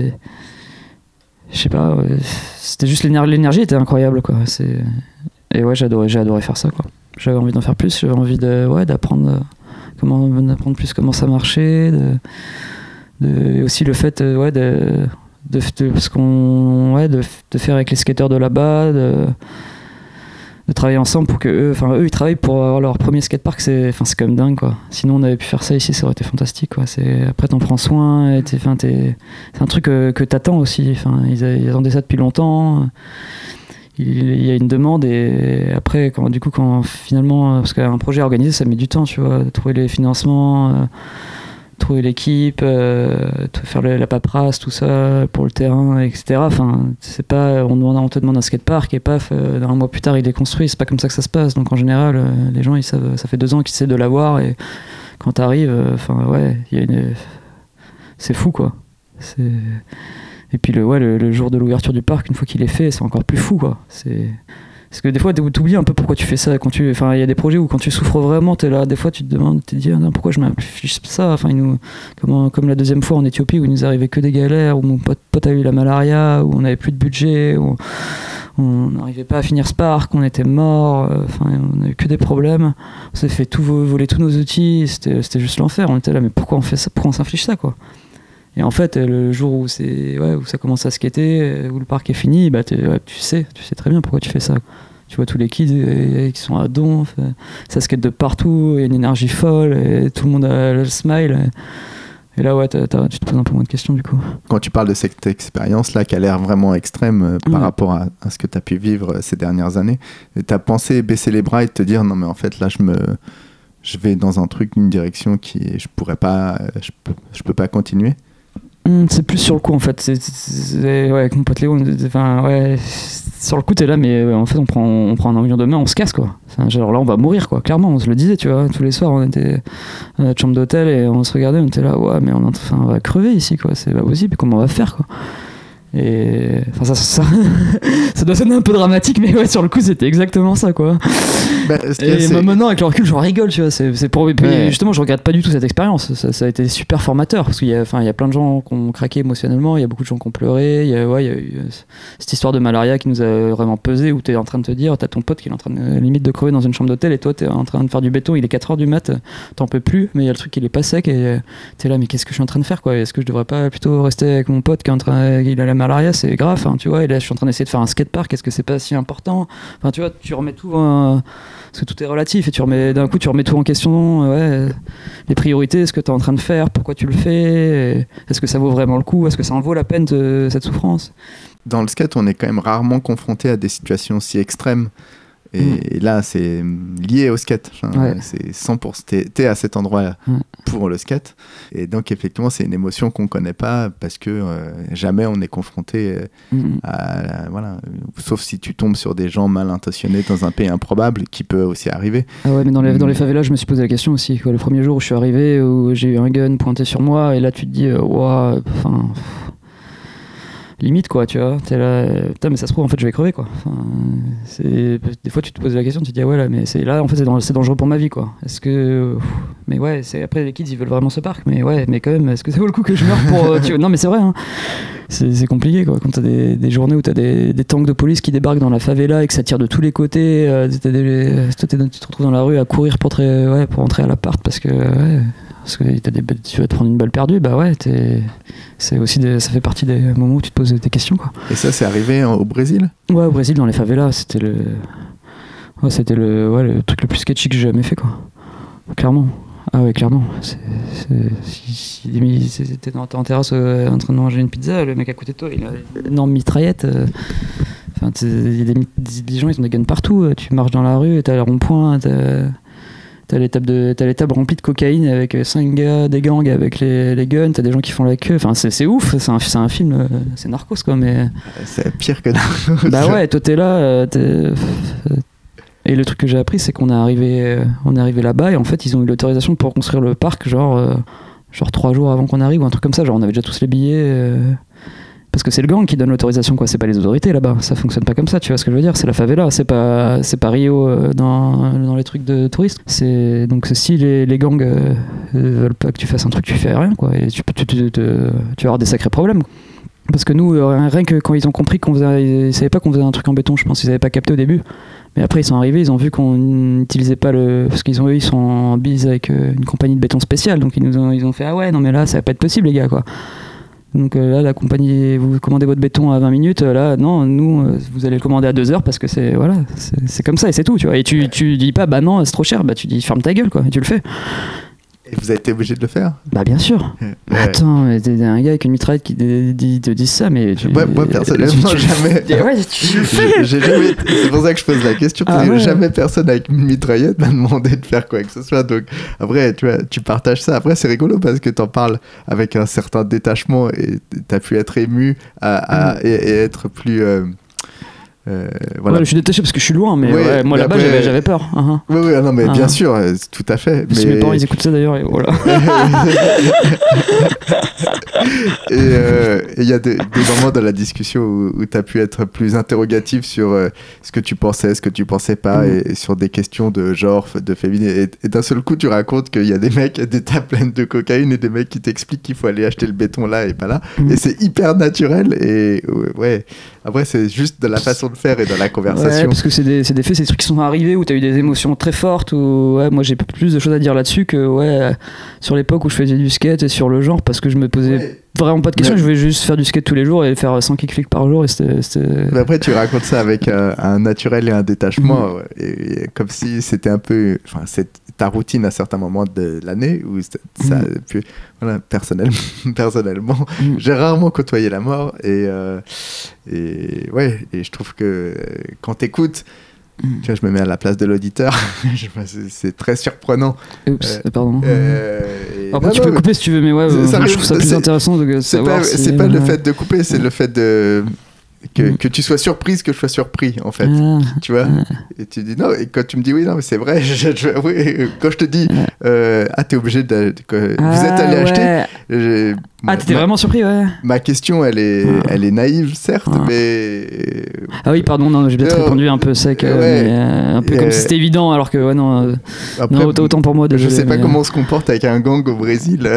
Je sais pas, ouais, c'était juste l'énergie était incroyable quoi. Et ouais, j'ai adoré faire ça quoi. J'avais envie d'en faire plus, j'avais envie d'apprendre plus comment ça marchait, aussi le fait de faire avec les skateurs de là-bas, de travailler ensemble pour que eux ils travaillent pour avoir leur premier skatepark, c'est quand même dingue quoi. Sinon on avait pu faire ça ici, ça aurait été fantastique quoi. Après t'en prends soin, c'est un truc que t'attends aussi. Ils attendaient ça depuis longtemps. Il y a une demande et après quand finalement parce qu'un projet organisé ça met du temps tu vois, trouver les financements, trouver l'équipe, faire la paperasse tout ça pour le terrain etc. C'est pas on te demande un skatepark et paf un mois plus tard il est construit, c'est pas comme ça que ça se passe donc en général les gens ils savent, ça fait 2 ans qu'ils essaient de l'avoir et quand t'arrives c'est fou quoi. Et puis le jour de l'ouverture du parc, une fois qu'il est fait, c'est encore plus fou quoi. Parce que des fois t'oublies un peu pourquoi tu fais ça. Il y a des projets où quand tu souffres vraiment, t'es là, des fois tu te demandes, tu te dis pourquoi je m'affiche ça. Comme la deuxième fois en Éthiopie où il nous arrivait que des galères, où mon pote a eu la malaria, où on n'avait plus de budget, où on n'arrivait pas à finir Spark, on était mort, on a eu que des problèmes, on s'est fait voler tous nos outils, c'était juste l'enfer. On était là, mais pourquoi on fait ça, pourquoi on s'inflige ça, quoi. Et en fait, le jour où ça commence à skater, où le parc est fini, bah tu sais très bien pourquoi tu fais ça. Tu vois tous les kids qui sont à don, ça skate de partout, il y a une énergie folle, et tout le monde a le smile. Et là, ouais, tu te poses un peu moins de questions, du coup. Quand tu parles de cette expérience-là, qui a l'air vraiment extrême par rapport à ce que tu as pu vivre ces dernières années, tu as pensé baisser les bras et te dire, non, mais en fait, là, je vais dans un truc, une direction qui je peux pas continuer? C'est plus sur le coup, en fait. Ouais, avec mon pote Léo, sur le coup, t'es là, mais en fait, on prend un avion de main, on se casse, quoi. Genre là, on va mourir, quoi. Clairement, on se le disait, tu vois. Tous les soirs, on était dans notre chambre d'hôtel et on se regardait, on était là, ouais, mais on va crever ici, quoi. C'est pas possible, comment on va faire, quoi. Et ça doit sonner un peu dramatique, mais ouais, sur le coup, c'était exactement ça, quoi. Et maintenant, avec le recul, j'en rigole, tu vois. C'est pour... Puis, justement, je regrette pas du tout cette expérience. Ça a été super formateur, parce qu'il y a plein de gens qui ont craqué émotionnellement, il y a beaucoup de gens qui ont pleuré, il y a eu cette histoire de malaria qui nous a vraiment pesé, où t'es en train de te dire, t'as ton pote qui est en train limite de crever dans une chambre d'hôtel, et toi, t'es en train de faire du béton, il est 4h du mat, t'en peux plus, mais il y a le truc, il est pas sec, et t'es là, mais qu'est-ce que je suis en train de faire, quoi? Est-ce que je devrais pas plutôt rester avec mon pote qui il a la malaria, c'est grave, tu vois, et là, je suis en train d'essayer de faire un skatepark, est-ce que c'est pas si important? Enfin, tu vois, tu remets tout, parce que tout est relatif, et tu remets tout en question, les priorités, ce que tu es en train de faire, pourquoi tu le fais, est-ce que ça vaut vraiment le coup, est-ce que ça en vaut la peine cette souffrance? Dans le skate, on est quand même rarement confronté à des situations si extrêmes. Et là, c'est lié au skate. C'est 100%. T'es à cet endroit pour le skate. Et donc, effectivement, c'est une émotion qu'on ne connaît pas parce que jamais on est confronté à. Voilà. Sauf si tu tombes sur des gens mal intentionnés dans un pays improbable, qui peut aussi arriver. Ah ouais, mais dans les favelas, je me suis posé la question aussi. Quoi. Le premier jour où je suis arrivé, où j'ai eu un gun pointé sur moi, et là, tu te dis, limite, quoi, tu vois, t'es là, putain, mais ça se trouve, en fait, je vais crever, quoi. Des fois, tu te poses la question, tu te dis, ouais, là, mais en fait, c'est dangereux pour ma vie, quoi. Est-ce que. Mais ouais, après, les kids, ils veulent vraiment ce parc, mais ouais, mais quand même, est-ce que ça vaut le coup que je meure pour. Non, mais c'est vrai, hein. C'est compliqué, quoi. Quand t'as des journées où t'as des tanks de police qui débarquent dans la favela et que ça tire de tous les côtés, tu te retrouves dans la rue à courir pour entrer à l'appart parce que. Parce que tu vas te prendre une balle perdue, bah ouais, ça fait partie des moments où tu te poses des questions, quoi. Et ça, c'est arrivé au Brésil ? Ouais, au Brésil, dans les favelas, c'était le truc le plus sketchy que j'ai jamais fait, quoi. Clairement. Ah ouais, clairement. T'es en terrasse en train de manger une pizza, le mec à côté de toi, il a une énorme mitraillette. Il y a des gens, ils ont des guns partout. Tu marches dans la rue, t'as le rond-point, t'as les tables remplies de cocaïne avec 5 gars des gangs avec les guns, t'as des gens qui font la queue, enfin c'est ouf, c'est un film, c'est Narcos, quoi, mais... C'est pire que Narcos. Bah ouais, toi t'es là, et le truc que j'ai appris, c'est qu'on est arrivé là-bas, et en fait ils ont eu l'autorisation pour construire le parc genre 3 jours avant qu'on arrive, ou un truc comme ça, genre on avait déjà tous les billets... Parce que c'est le gang qui donne l'autorisation, quoi. C'est pas les autorités là-bas. Ça fonctionne pas comme ça, tu vois ce que je veux dire. C'est la favela, c'est pas Rio dans les trucs de touristes. Donc si les gangs veulent pas que tu fasses un truc, tu fais rien, quoi. Et tu vas avoir des sacrés problèmes. Parce que nous, rien que quand ils ont compris ils savaient pas qu'on faisait un truc en béton, je pense qu'ils avaient pas capté au début. Mais après ils sont arrivés, ils ont vu qu'on n'utilisait pas parce qu'ils sont en bise avec une compagnie de béton spéciale. Donc ils ont fait, ah ouais, non mais là ça va pas être possible, les gars, quoi. Donc là, la compagnie, vous commandez votre béton à 20 minutes, là, non, nous, vous allez le commander à 2 heures parce que c'est comme ça et c'est tout, tu vois. Et tu dis pas, bah non, c'est trop cher, bah tu dis, ferme ta gueule, quoi, et tu le fais. Et vous avez été obligé de le faire ? Bah bien sûr. Ouais. Attends, t'es un gars avec une mitraillette qui te dit ça, mais... Moi, personnellement, jamais... Ouais, j'ai jamais... C'est pour ça que je pose la question, parce que jamais personne avec une mitraillette m'a demandé de faire quoi que ce soit. Donc après, tu vois, tu partages ça. Après, c'est rigolo parce que t'en parles avec un certain détachement et t'as pu être ému et être plus... voilà. Ouais, je suis détaché parce que je suis loin, mais moi là-bas après... j'avais peur. Oui, non, mais bien sûr, tout à fait. Mais... Mes parents ils écoutent ça d'ailleurs, et voilà. Et il y a des moments dans la discussion où tu as pu être plus interrogatif sur ce que tu pensais, ce que tu pensais pas, et sur des questions de genre, de féminin. Et d'un seul coup, tu racontes qu'il y a des mecs, des tables pleines de cocaïne, et des mecs qui t'expliquent qu'il faut aller acheter le béton là et pas là. Et c'est hyper naturel. Et ouais. Après, c'est juste de la façon de faire et de la conversation. Ouais, parce que c'est des faits, c'est des trucs qui sont arrivés où t'as eu des émotions très fortes. Où, ouais, moi, j'ai plus de choses à dire là-dessus que sur l'époque où je faisais du skate et sur le genre, parce que je me posais vraiment pas de questions. Je voulais juste faire du skate tous les jours et faire 100 kickflips par jour. Et Mais après, tu racontes ça avec un naturel et un détachement, et comme si c'était un peu, enfin, c'est ta routine à certains moments de l'année où ça. Puis, voilà, personnellement, j'ai rarement côtoyé la mort et je trouve que quand t'écoutes, tu vois, je me mets à la place de l'auditeur, c'est très surprenant. Oups, pardon. Après, non, tu peux couper si tu veux, mais je trouve ça plus intéressant de savoir. C'est pas le fait de couper, c'est le fait que tu sois surprise, que je sois surpris, en fait. Tu vois. Et tu dis non, et quand tu me dis oui, non, mais c'est vrai, quand je te dis t'es obligé vous êtes allé acheter. T'étais vraiment surpris, ouais. Ma question, elle est naïve, certes, mais. Ah oui, pardon, non, j'ai peut-être répondu un peu sec, mais un peu comme si c'était évident, alors que, après, autant pour moi. Désolé, je sais pas comment on se comporte avec un gang au Brésil.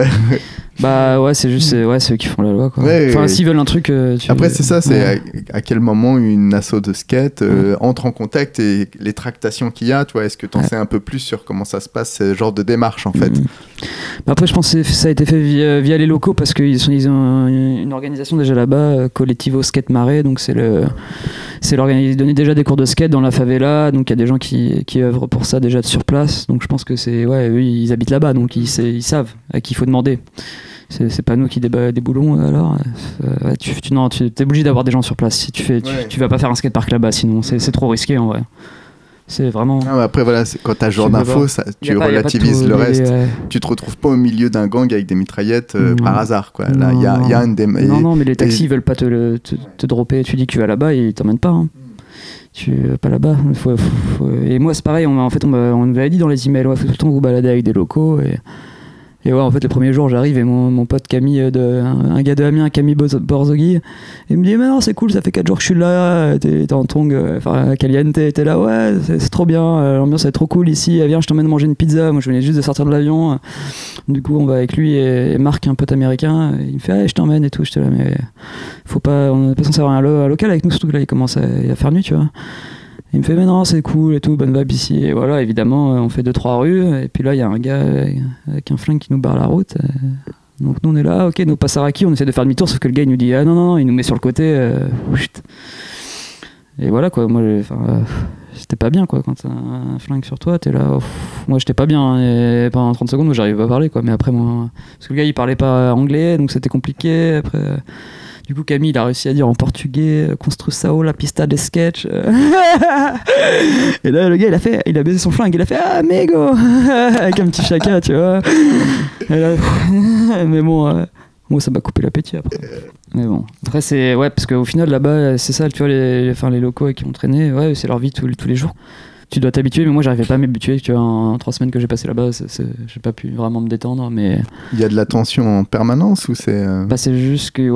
Bah ouais, c'est juste c'est eux qui font la loi, quoi. Enfin, s'ils veulent un truc. Après, c'est ça, c'est à quel moment une asso de skate entre en contact et les tractations qu'il y a, tu vois. Est-ce que tu en sais un peu plus sur comment ça se passe, ce genre de démarche, en fait? Bah après, je pense que ça a été fait via les locaux parce qu'ils ont une organisation déjà là-bas, Colectivo Skate Marais, donc ils donnaient déjà des cours de skate dans la favela, donc il y a des gens qui œuvrent pour ça déjà sur place, donc je pense que eux ils habitent là-bas, donc ils savent à qui il faut demander. C'est pas nous qui déboulons, alors tu es obligé d'avoir des gens sur place. Si tu vas pas faire un skatepark là-bas, sinon c'est trop risqué en vrai. C'est vraiment. Non, après, voilà, quand t'as ce genre d'infos, tu relativises le reste. Tu te retrouves pas au milieu d'un gang avec des mitraillettes par hasard, quoi. Là, il y a une Non, mais les taxis veulent pas te dropper. Tu dis que tu vas là-bas, ils t'emmènent pas. Hein. Tu vas pas là-bas. Et moi, c'est pareil. On nous avait dit dans les emails, faut tout le temps vous balader avec des locaux. Et en fait, le premier jour, j'arrive et mon pote Camille, un gars de Amiens, Camille Borzogui, il me dit mais non, c'est cool, ça fait 4 jours que je suis là, t'es en tong, Caliente, t'es là, ouais, c'est trop bien, l'ambiance est trop cool ici, viens, je t'emmène manger une pizza. Moi, je venais juste de sortir de l'avion. Du coup, on va avec lui et Marc, un pote américain, il me fait je t'emmène et tout. J'étais là, mais on n'est pas censé avoir un local avec nous, surtout que là, il commence à faire nuit, tu vois. Il me fait mais non, c'est cool et tout, bonne vibe ici. Et voilà, évidemment, on fait 2-3 rues et puis là il y a un gars avec un flingue qui nous barre la route. Donc nous on est là, ok, nous passe à Raki, on essaie de faire demi-tour, sauf que le gars il nous dit non, il nous met sur le côté. Et voilà quoi, moi j'étais pas bien quoi, quand t'as un flingue sur toi, t'es là. Moi j'étais pas bien, et pendant 30 secondes j'arrivais pas à parler quoi, mais après moi, parce que le gars il parlait pas anglais, donc c'était compliqué. Après. Du coup, Camille, il a réussi à dire en portugais Construção la pista de sketch. Et là, le gars, il a baisé son flingue, il a fait amigo avec un petit chacun, tu vois. Et là, mais bon, moi, ça m'a coupé l'appétit après. Mais bon, après, c'est. Ouais, parce qu'au final, là-bas, c'est ça, tu vois, les locaux qui ont traîné, c'est leur vie tous les jours. Tu dois t'habituer, mais moi j'arrivais pas à m'habituer. Tu vois, en 3 semaines que j'ai passé là-bas, j'ai pas pu vraiment me détendre. Mais il y a de la tension en permanence ou c'est c'est juste que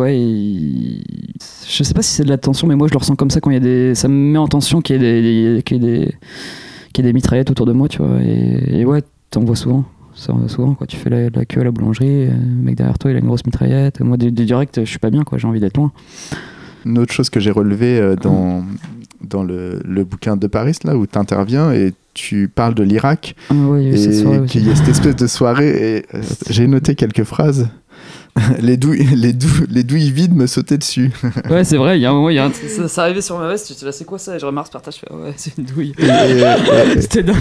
je sais pas si c'est de la tension, mais moi je le ressens comme ça quand il y a ça me met en tension qu'il y ait des mitraillettes autour de moi, tu vois. Et t'en vois souvent. Ça en voit souvent quoi. Tu fais la queue à la boulangerie, le mec derrière toi il a une grosse mitraillette. Moi direct, je suis pas bien quoi. J'ai envie d'être loin. Une autre chose que j'ai relevée dans le bouquin de Paris, là où tu interviens et tu parles de l'Irak, et qu'il y a cette espèce de soirée, et j'ai noté quelques phrases. les douilles vides me sautaient dessus. Ouais, c'est vrai, il y a un moment, ça arrivait sur ma veste, j'étais là, c'est quoi ça? Et je remarque ce partage, je fais, c'est une douille. C'était dingue.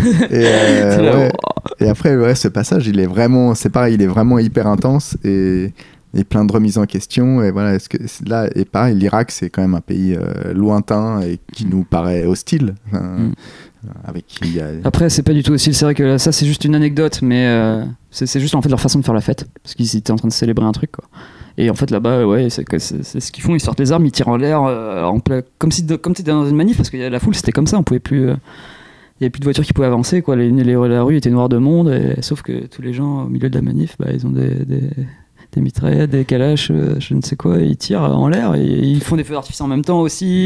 Et après, ce passage, c'est pareil, il est vraiment hyper intense et plein de remises en question. Et voilà, là, et pareil, l'Irak, c'est quand même un pays lointain et qui nous paraît hostile. Avec qui il y a... Après, c'est pas du tout hostile. C'est vrai que là, ça, c'est juste une anecdote, mais c'est juste en fait leur façon de faire la fête. Parce qu'ils étaient en train de célébrer un truc, quoi. Et en fait, là-bas, c'est ce qu'ils font. Ils sortent les armes, ils tirent en l'air, comme si t'étais dans une manif, parce que la foule, c'était comme ça. On pouvait plus. Il n'y avait plus de voitures qui pouvaient avancer, quoi. La rue était noire de monde, sauf que tous les gens au milieu de la manif, ils ont des mitraillettes, des kalash, je ne sais quoi, ils tirent en l'air et ils font des feux d'artifice en même temps aussi.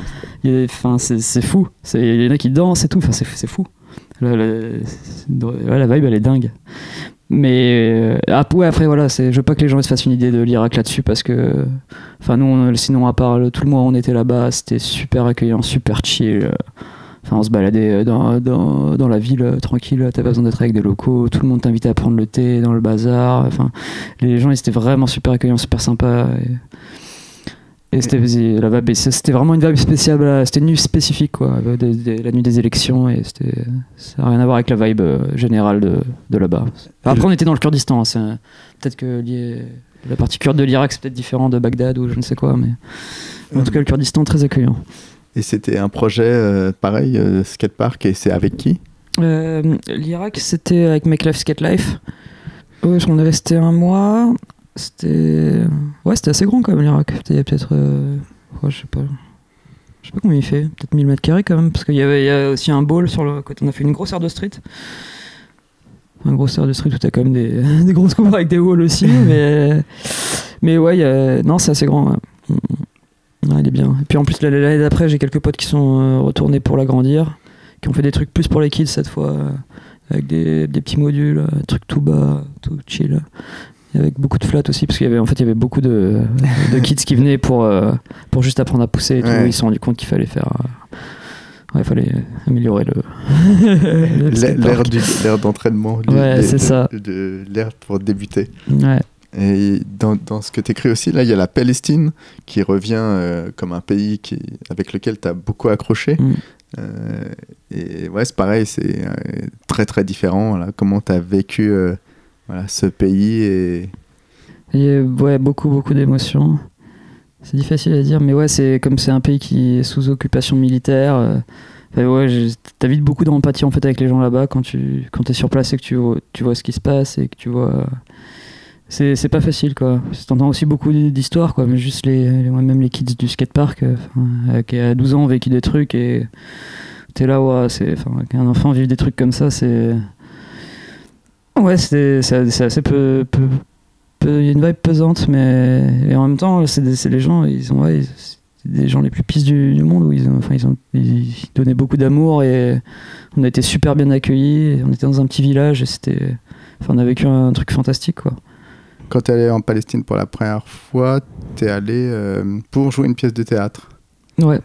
C'est fou. Il y en a qui dansent et tout, c'est fou. La vibe, elle est dingue. Mais après voilà, je veux pas que les gens se fassent une idée de l'Irak là-dessus, parce que nous sinon à part tout le mois on était là-bas, c'était super accueillant, super chill. On se baladait dans la ville tranquille, t'avais pas besoin d'être avec des locaux, tout le monde t'invitait à prendre le thé dans le bazar. Les gens ils étaient vraiment super accueillants, super sympas. Et c'était vraiment une vibe spéciale, c'était une nuit spécifique quoi, la nuit des élections, et ça n'a rien à voir avec la vibe générale de là-bas. Après on était dans le Kurdistan, peut-être que la partie kurde de l'Irak c'est peut-être différent de Bagdad ou je ne sais quoi, mais en tout cas le Kurdistan très accueillant. Et c'était un projet pareil, skatepark, et c'est avec qui ? L'Irak c'était avec Make Life Skate Life. Ouais, on est resté un mois. C'était assez grand quand même l'Irak. Il y a peut-être je sais pas combien il fait, peut-être 1000 mètres carrés quand même, parce qu'il y a aussi un bowl sur le côté. On a fait une grosse aire de street. Un gros aire de street où t'as quand même des grosses cours avec des walls aussi, mais ouais, non c'est assez grand. Ouais, il est bien. Et puis en plus l'année d'après j'ai quelques potes qui sont retournés pour l'agrandir, qui ont fait des trucs plus pour les kids cette fois, avec des petits modules, trucs tout bas, tout chill. Avec beaucoup de flat aussi, parce qu'il y avait beaucoup de kids qui venaient pour juste apprendre à pousser et tout. Ils se sont rendus compte qu'il fallait il fallait améliorer l'air d'entraînement, c'est ça. L'air pour débuter. Ouais. Et dans ce que tu écris aussi, là, il y a la Palestine qui revient comme un pays avec lequel tu as beaucoup accroché. Et ouais, c'est pareil, c'est très très différent. Là. Comment tu as vécu ce pays ouais, beaucoup d'émotions. C'est difficile à dire, mais ouais, c'est un pays qui est sous occupation militaire. T'as vite beaucoup d'empathie en fait avec les gens là-bas quand t'es sur place et que tu vois ce qui se passe et que tu vois. C'est pas facile quoi. T'entends aussi beaucoup d'histoires quoi, mais juste même les kids du skatepark qui à 12 ans ont vécu des trucs et t'es là, qu'un enfant vive des trucs comme ça, c'est. Ouais, c'est assez peu. Il y a une vibe pesante, mais et en même temps, c'est les gens, c'est des gens les plus pisses du monde où ils donnaient beaucoup d'amour et on a été super bien accueillis. On était dans un petit village et on a vécu un truc fantastique quoi. Quand t'es allé en Palestine pour la première fois, t'es allé pour jouer une pièce de théâtre. Ouais.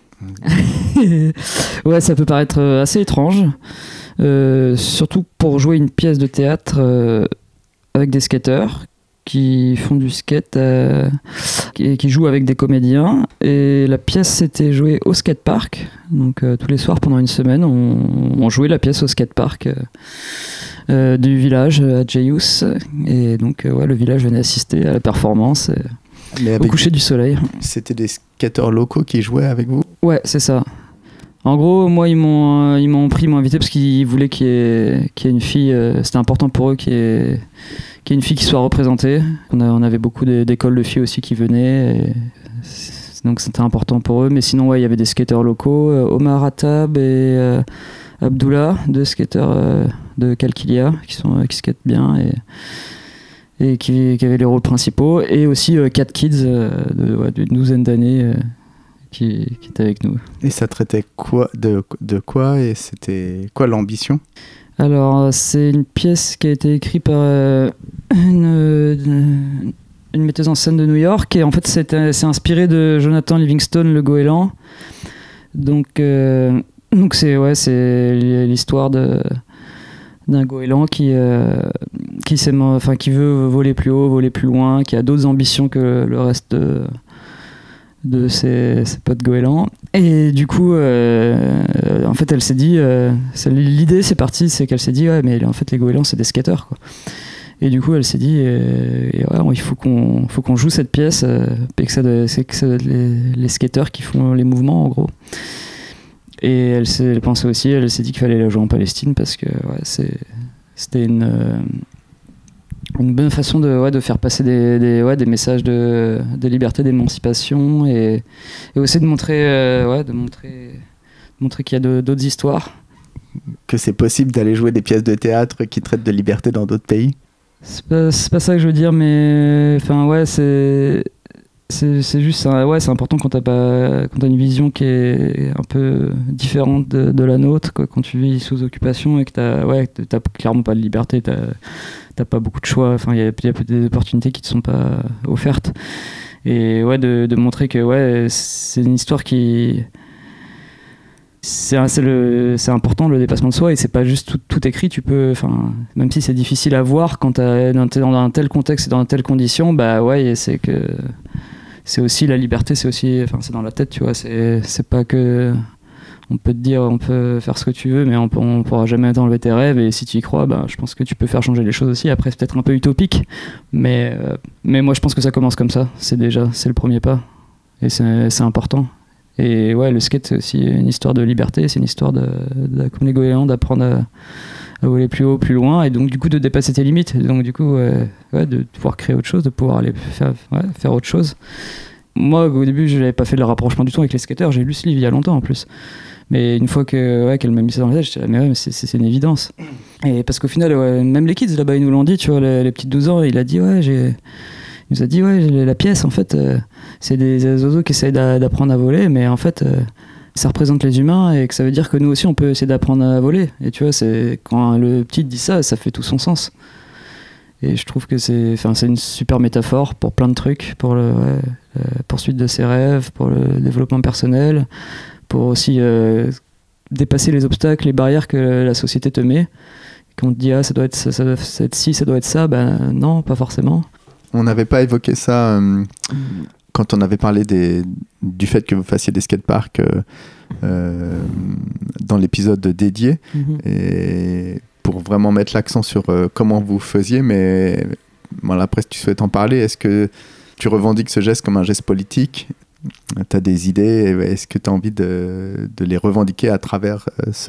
Ouais, ça peut paraître assez étrange. Surtout pour jouer une pièce de théâtre avec des skateurs qui font du skate qui jouent avec des comédiens, et la pièce s'était jouée au skatepark, donc tous les soirs pendant une semaine on jouait la pièce au skatepark du village à Jayous, et donc le village venait assister à la performance au coucher du soleil. C'était des skateurs locaux qui jouaient avec vous ? Ouais, c'est ça. En gros, moi, ils m'ont invité parce qu'ils voulaient qu'il y ait une fille. C'était important pour eux qu'il y ait une fille qui soit représentée. On avait beaucoup d'écoles de filles aussi qui venaient. Donc c'était important pour eux. Mais sinon, il y avait des skateurs locaux. Omar Attab et Abdullah, deux skateurs de Kalkilia qui skatent bien et qui avaient les rôles principaux. Et aussi 4 kids d'une douzaine d'années. Qui était avec nous. Et ça traitait de quoi et c'était quoi l'ambition ? Alors c'est une pièce qui a été écrite par une metteuse en scène de New York, et en fait c'est inspiré de Jonathan Livingstone, le goéland. Donc c'est l'histoire d'un goéland qui veut voler plus haut, voler plus loin, qui a d'autres ambitions que le reste de ses potes goélands, et du coup en fait elle s'est dit l'idée c'est qu'elle s'est dit ouais, mais en fait les goélands c'est des skateurs quoi. Et du coup elle s'est dit il faut qu'on joue cette pièce et que c'est les skateurs qui font les mouvements en gros. Et elle s'est dit qu'il fallait la jouer en Palestine parce que c'était une bonne façon de faire passer des messages de liberté, d'émancipation, et aussi de montrer qu'il y a d'autres histoires. Que c'est possible d'aller jouer des pièces de théâtre qui traitent de liberté dans d'autres pays ? C'est pas ça que je veux dire, mais C'est juste, ouais, c'est important quand t'as une vision qui est un peu différente de la nôtre, quoi, quand tu vis sous occupation et que t'as clairement pas de liberté, t'as pas beaucoup de choix, enfin il y a des opportunités qui te sont pas offertes. Et ouais, de montrer que ouais, c'est une histoire qui... C'est important le dépassement de soi, et c'est pas juste tout écrit. Tu peux, enfin, même si c'est difficile à voir quand t'es dans un tel contexte et dans telles conditions, bah ouais, c'est que c'est aussi la liberté, c'est aussi, enfin, c'est dans la tête, tu vois. C'est pas que on peut te dire, on peut faire ce que tu veux, mais on pourra jamais t'enlever tes rêves. Et si tu y crois, bah, je pense que tu peux faire changer les choses aussi. Après, c'est peut-être un peu utopique, mais moi, je pense que ça commence comme ça. C'est le premier pas, et c'est important. Et ouais, le skate, c'est aussi une histoire de liberté, c'est une histoire comme les goélands, d'apprendre à voler plus haut, plus loin, et donc du coup de dépasser tes limites, et donc du coup de pouvoir créer autre chose, de pouvoir aller faire autre chose. Moi, au début, je n'avais pas fait le rapprochement du tout avec les skateurs, j'ai lu ce livre il y a longtemps en plus. Mais une fois qu'elle m'a mis ça dans la tête, j'étais là, mais ouais, mais c'est une évidence. Et parce qu'au final, même les kids là-bas, ils nous l'ont dit, tu vois, les petits 12 ans, il nous a dit, ouais, la pièce, en fait, c'est des oiseaux qui essayent d'apprendre à voler, mais en fait, ça représente les humains, et que ça veut dire que nous aussi, on peut essayer d'apprendre à voler. Et tu vois, quand le petit dit ça, ça fait tout son sens. Et je trouve que c'est une super métaphore pour plein de trucs, pour la poursuite de ses rêves, pour le développement personnel, pour aussi dépasser les obstacles, les barrières que la société te met. Quand on te dit, ça doit être ci, ça doit être ça, ben non, pas forcément. On n'avait pas évoqué ça quand on avait parlé du fait que vous fassiez des skateparks dans l'épisode dédié, et pour vraiment mettre l'accent sur comment vous faisiez, mais voilà, après, si tu souhaites en parler, est-ce que tu revendiques ce geste comme un geste politique ? Tu as des idées ? Est-ce que tu as envie de les revendiquer à travers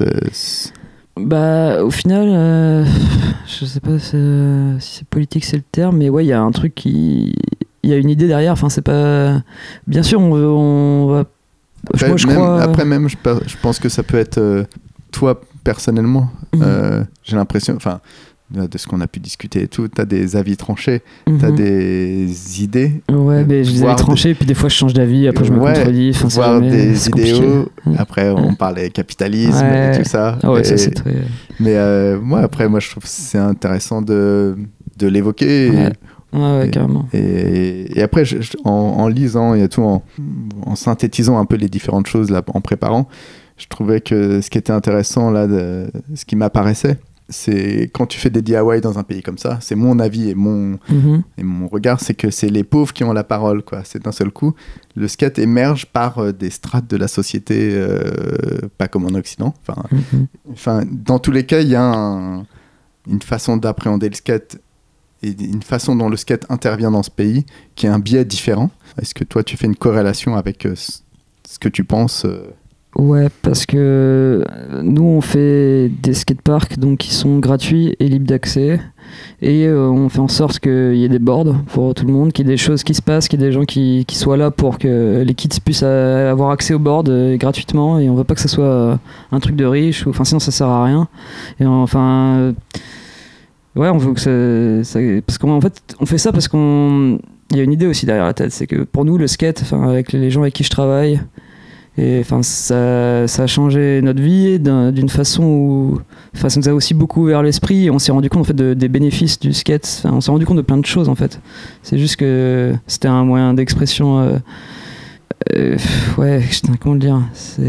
Bah, au final, je sais pas si c'est politique, c'est le terme, mais ouais, il y a un truc il y a une idée derrière. Enfin, c'est pas. Bien sûr, on va. Après, je pense que ça peut être toi personnellement. J'ai l'impression. Enfin, de ce qu'on a pu discuter et tout, t'as des avis tranchés, t'as des idées. Ouais, mais je les ai tranchés, et puis des fois je change d'avis, après je me contredis. Enfin, voir des idéaux, après on parlait capitalisme et tout ça. Ouais, ça c'est très... Mais moi je trouve que c'est intéressant de l'évoquer. Ouais, carrément. Et après, en lisant et tout, en synthétisant un peu les différentes choses là, en préparant, je trouvais que ce qui était intéressant là, ce qui m'apparaissait, c'est quand tu fais des DIY dans un pays comme ça, c'est mon avis et mon regard, c'est que c'est les pauvres qui ont la parole, quoi. C'est d'un seul coup, le skate émerge par des strates de la société, pas comme en Occident. Enfin, dans tous les cas, il y a une façon d'appréhender le skate et une façon dont le skate intervient dans ce pays qui est un biais différent. Est-ce que toi, tu fais une corrélation avec ce que tu penses Ouais, parce que nous on fait des skateparks donc qui sont gratuits et libres d'accès, et on fait en sorte qu'il y ait des boards pour tout le monde, qu'il y ait des choses qui se passent, qu'il y ait des gens qui soient là pour que les kids puissent avoir accès aux boards gratuitement, et on veut pas que ça soit un truc de riche, enfin sinon ça sert à rien. Et enfin ouais, on veut que ça parce qu'en fait on fait ça parce il y a une idée aussi derrière la tête, c'est que pour nous le skate, avec les gens avec qui je travaille, et enfin ça a changé notre vie d'une façon où ça nous a aussi beaucoup ouvert l'esprit, et on s'est rendu compte en fait des bénéfices du skate. On s'est rendu compte de plein de choses en fait. C'est juste que c'était un moyen d'expression comment le dire,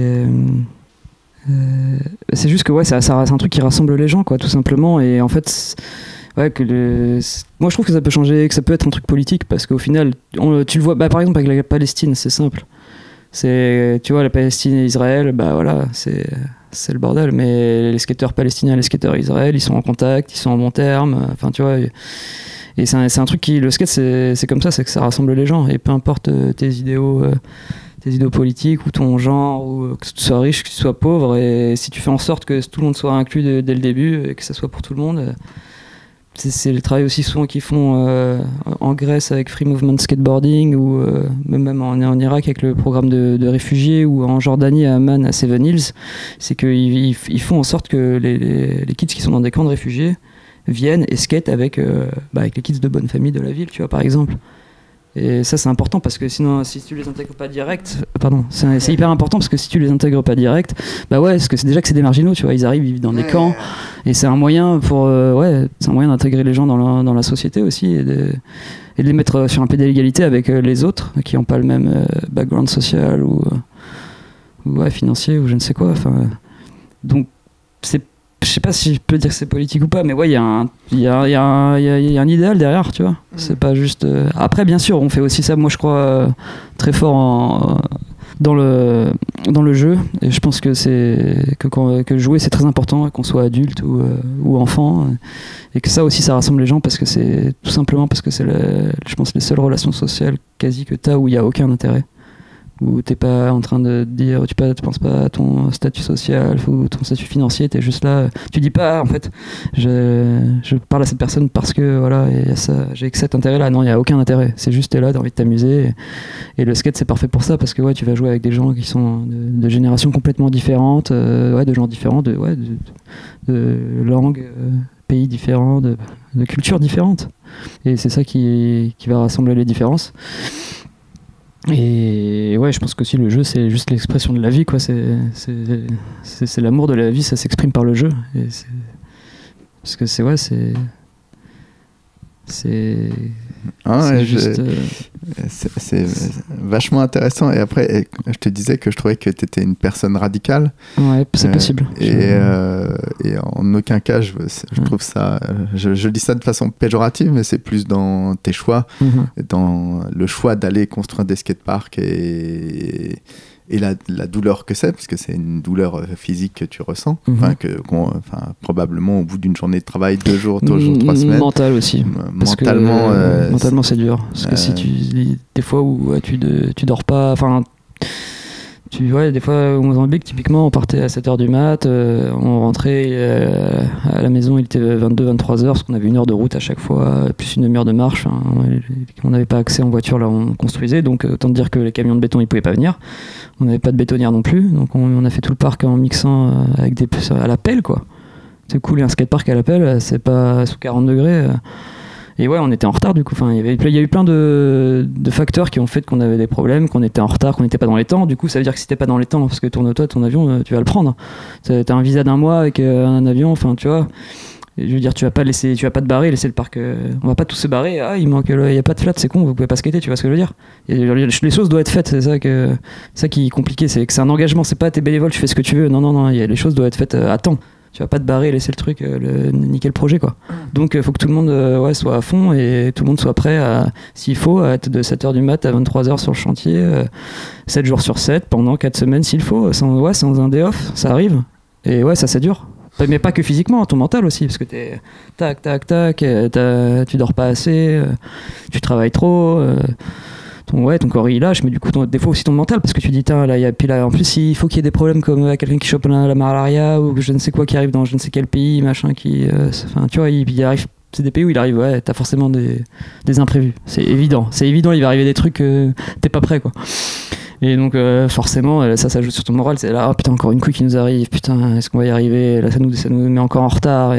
c'est juste que ouais, c'est un truc qui rassemble les gens, quoi, tout simplement. Et en fait moi je trouve que ça peut changer, que ça peut être un truc politique, parce qu'au final tu le vois par exemple avec la Palestine, c'est simple. Tu vois, la Palestine et Israël, bah voilà, c'est le bordel. Mais les skateurs palestiniens et les skateurs Israël, ils sont en contact, ils sont en bon terme. Enfin, tu vois. Et c'est un truc le skate, c'est comme ça, c'est que ça rassemble les gens. Et peu importe tes idéaux politiques ou ton genre, ou que tu sois riche, que tu sois pauvre, et si tu fais en sorte que tout le monde soit inclus dès le début et que ça soit pour tout le monde. C'est le travail aussi souvent qu'ils font en Grèce avec Free Movement Skateboarding, ou même en Irak avec le programme de réfugiés, ou en Jordanie à Amman, à Seven Hills. C'est qu'ils font en sorte que les kids qui sont dans des camps de réfugiés viennent et skatent avec les kids de bonne famille de la ville, tu vois, par exemple. Et ça c'est important parce que sinon si tu les intègres pas direct, c'est hyper important parce que si tu les intègres pas direct, bah ouais, parce que c'est déjà que c'est des marginaux, tu vois, ils arrivent, ils vivent dans des camps et c'est un moyen pour c'est un moyen d'intégrer les gens dans la société aussi et de les mettre sur un pied d'égalité avec les autres qui n'ont pas le même background social ou financier ou je ne sais quoi. Enfin, donc je sais pas si je peux dire que c'est politique ou pas, mais ouais, il y a un idéal derrière, tu vois. C'est pas juste. Après, bien sûr, on fait aussi ça. Moi, je crois très fort dans le jeu, et je pense que que jouer c'est très important, qu'on soit adulte ou enfant, et que ça aussi ça rassemble les gens parce que c'est tout simplement parce que c'est je pense les seules relations sociales quasi que t'as où il y a aucun intérêt. Où t'es pas en train de dire, tu penses pas à ton statut social ou ton statut financier, t'es juste là, tu dis pas en fait je parle à cette personne parce que voilà, et ça, j'ai que cet intérêt là, non, il y a aucun intérêt, c'est juste t'es là, t'as envie de t'amuser et le skate c'est parfait pour ça parce que ouais, tu vas jouer avec des gens qui sont de générations complètement différentes, de gens différents, de langues, pays différents, de cultures différentes, et c'est ça qui va rassembler les différences. Et ouais, je pense qu'aussi le jeu c'est juste l'expression de la vie, quoi. C'est l'amour de la vie, ça s'exprime par le jeu. Et parce que c'est vachement intéressant. Et après, je te disais que je trouvais que tu étais une personne radicale. Ouais, c'est possible. Et en aucun cas, je trouve ça. Je dis ça de façon péjorative, mais c'est plus dans tes choix, dans le choix d'aller construire des skateparks et la douleur que c'est, parce que c'est une douleur physique que tu ressens, probablement au bout d'une journée de travail, 2 jours, 3 semaines. Mental aussi. Mentalement, mentalement c'est dur. Parce que si des fois où tu dors pas, enfin, des fois au Mozambique, typiquement, on partait à 7h du mat, on rentrait à la maison, il était 22-23h, parce qu'on avait 1 heure de route à chaque fois, plus 1 demi-heure de marche. On n'avait pas accès en voiture là où on construisait, donc autant dire que les camions de béton ils pouvaient pas venir. On n'avait pas de bétonnière non plus, donc on a fait tout le parc en mixant avec à la pelle, quoi. C'est cool, un skatepark à la pelle, c'est pas sous 40 degrés. Et ouais, on était en retard du coup. Enfin, il y a eu plein de facteurs qui ont fait qu'on avait des problèmes, qu'on était en retard, qu'on n'était pas dans les temps. Du coup, ça veut dire que si t'es pas dans les temps, parce que tourne-toi, ton avion, tu vas le prendre. T'as un visa d'1 mois avec un avion, enfin, tu vois. Et je veux dire, tu vas pas te barrer, laisser le parc. On va pas tous se barrer. Ah, il y a pas de flat, c'est con, vous pouvez pas skater, tu vois ce que je veux dire. Et les choses doivent être faites, c'est ça qui est compliqué, c'est que c'est un engagement, c'est pas t'es bénévole, tu fais ce que tu veux. Non, les choses doivent être faites à temps. Tu vas pas te barrer et laisser le truc, niquer le projet, quoi. Donc faut que tout le monde soit à fond et tout le monde soit prêt s'il faut, à être de 7h du mat à 23h sur le chantier, 7 jours sur 7, pendant 4 semaines s'il faut, sans un day off, ça arrive. Et ouais, ça c'est dur. Mais pas que physiquement, ton mental aussi, parce que t'es tac, tu dors pas assez, tu travailles trop, ton corps il lâche, mais du coup des fois aussi ton mental, parce que tu dis là en plus il faut qu'il y ait des problèmes comme quelqu'un qui chope la malaria ou je ne sais quoi qui arrive dans je ne sais quel pays, machin, tu vois, il arrive, c'est des pays où il arrive, t'as forcément des imprévus, c'est évident, il va arriver des trucs, t'es pas prêt, quoi. Et donc forcément ça joue sur ton moral, c'est là, oh, putain, encore une couille qui nous arrive, putain, est-ce qu'on va y arriver, là ça nous met encore en retard,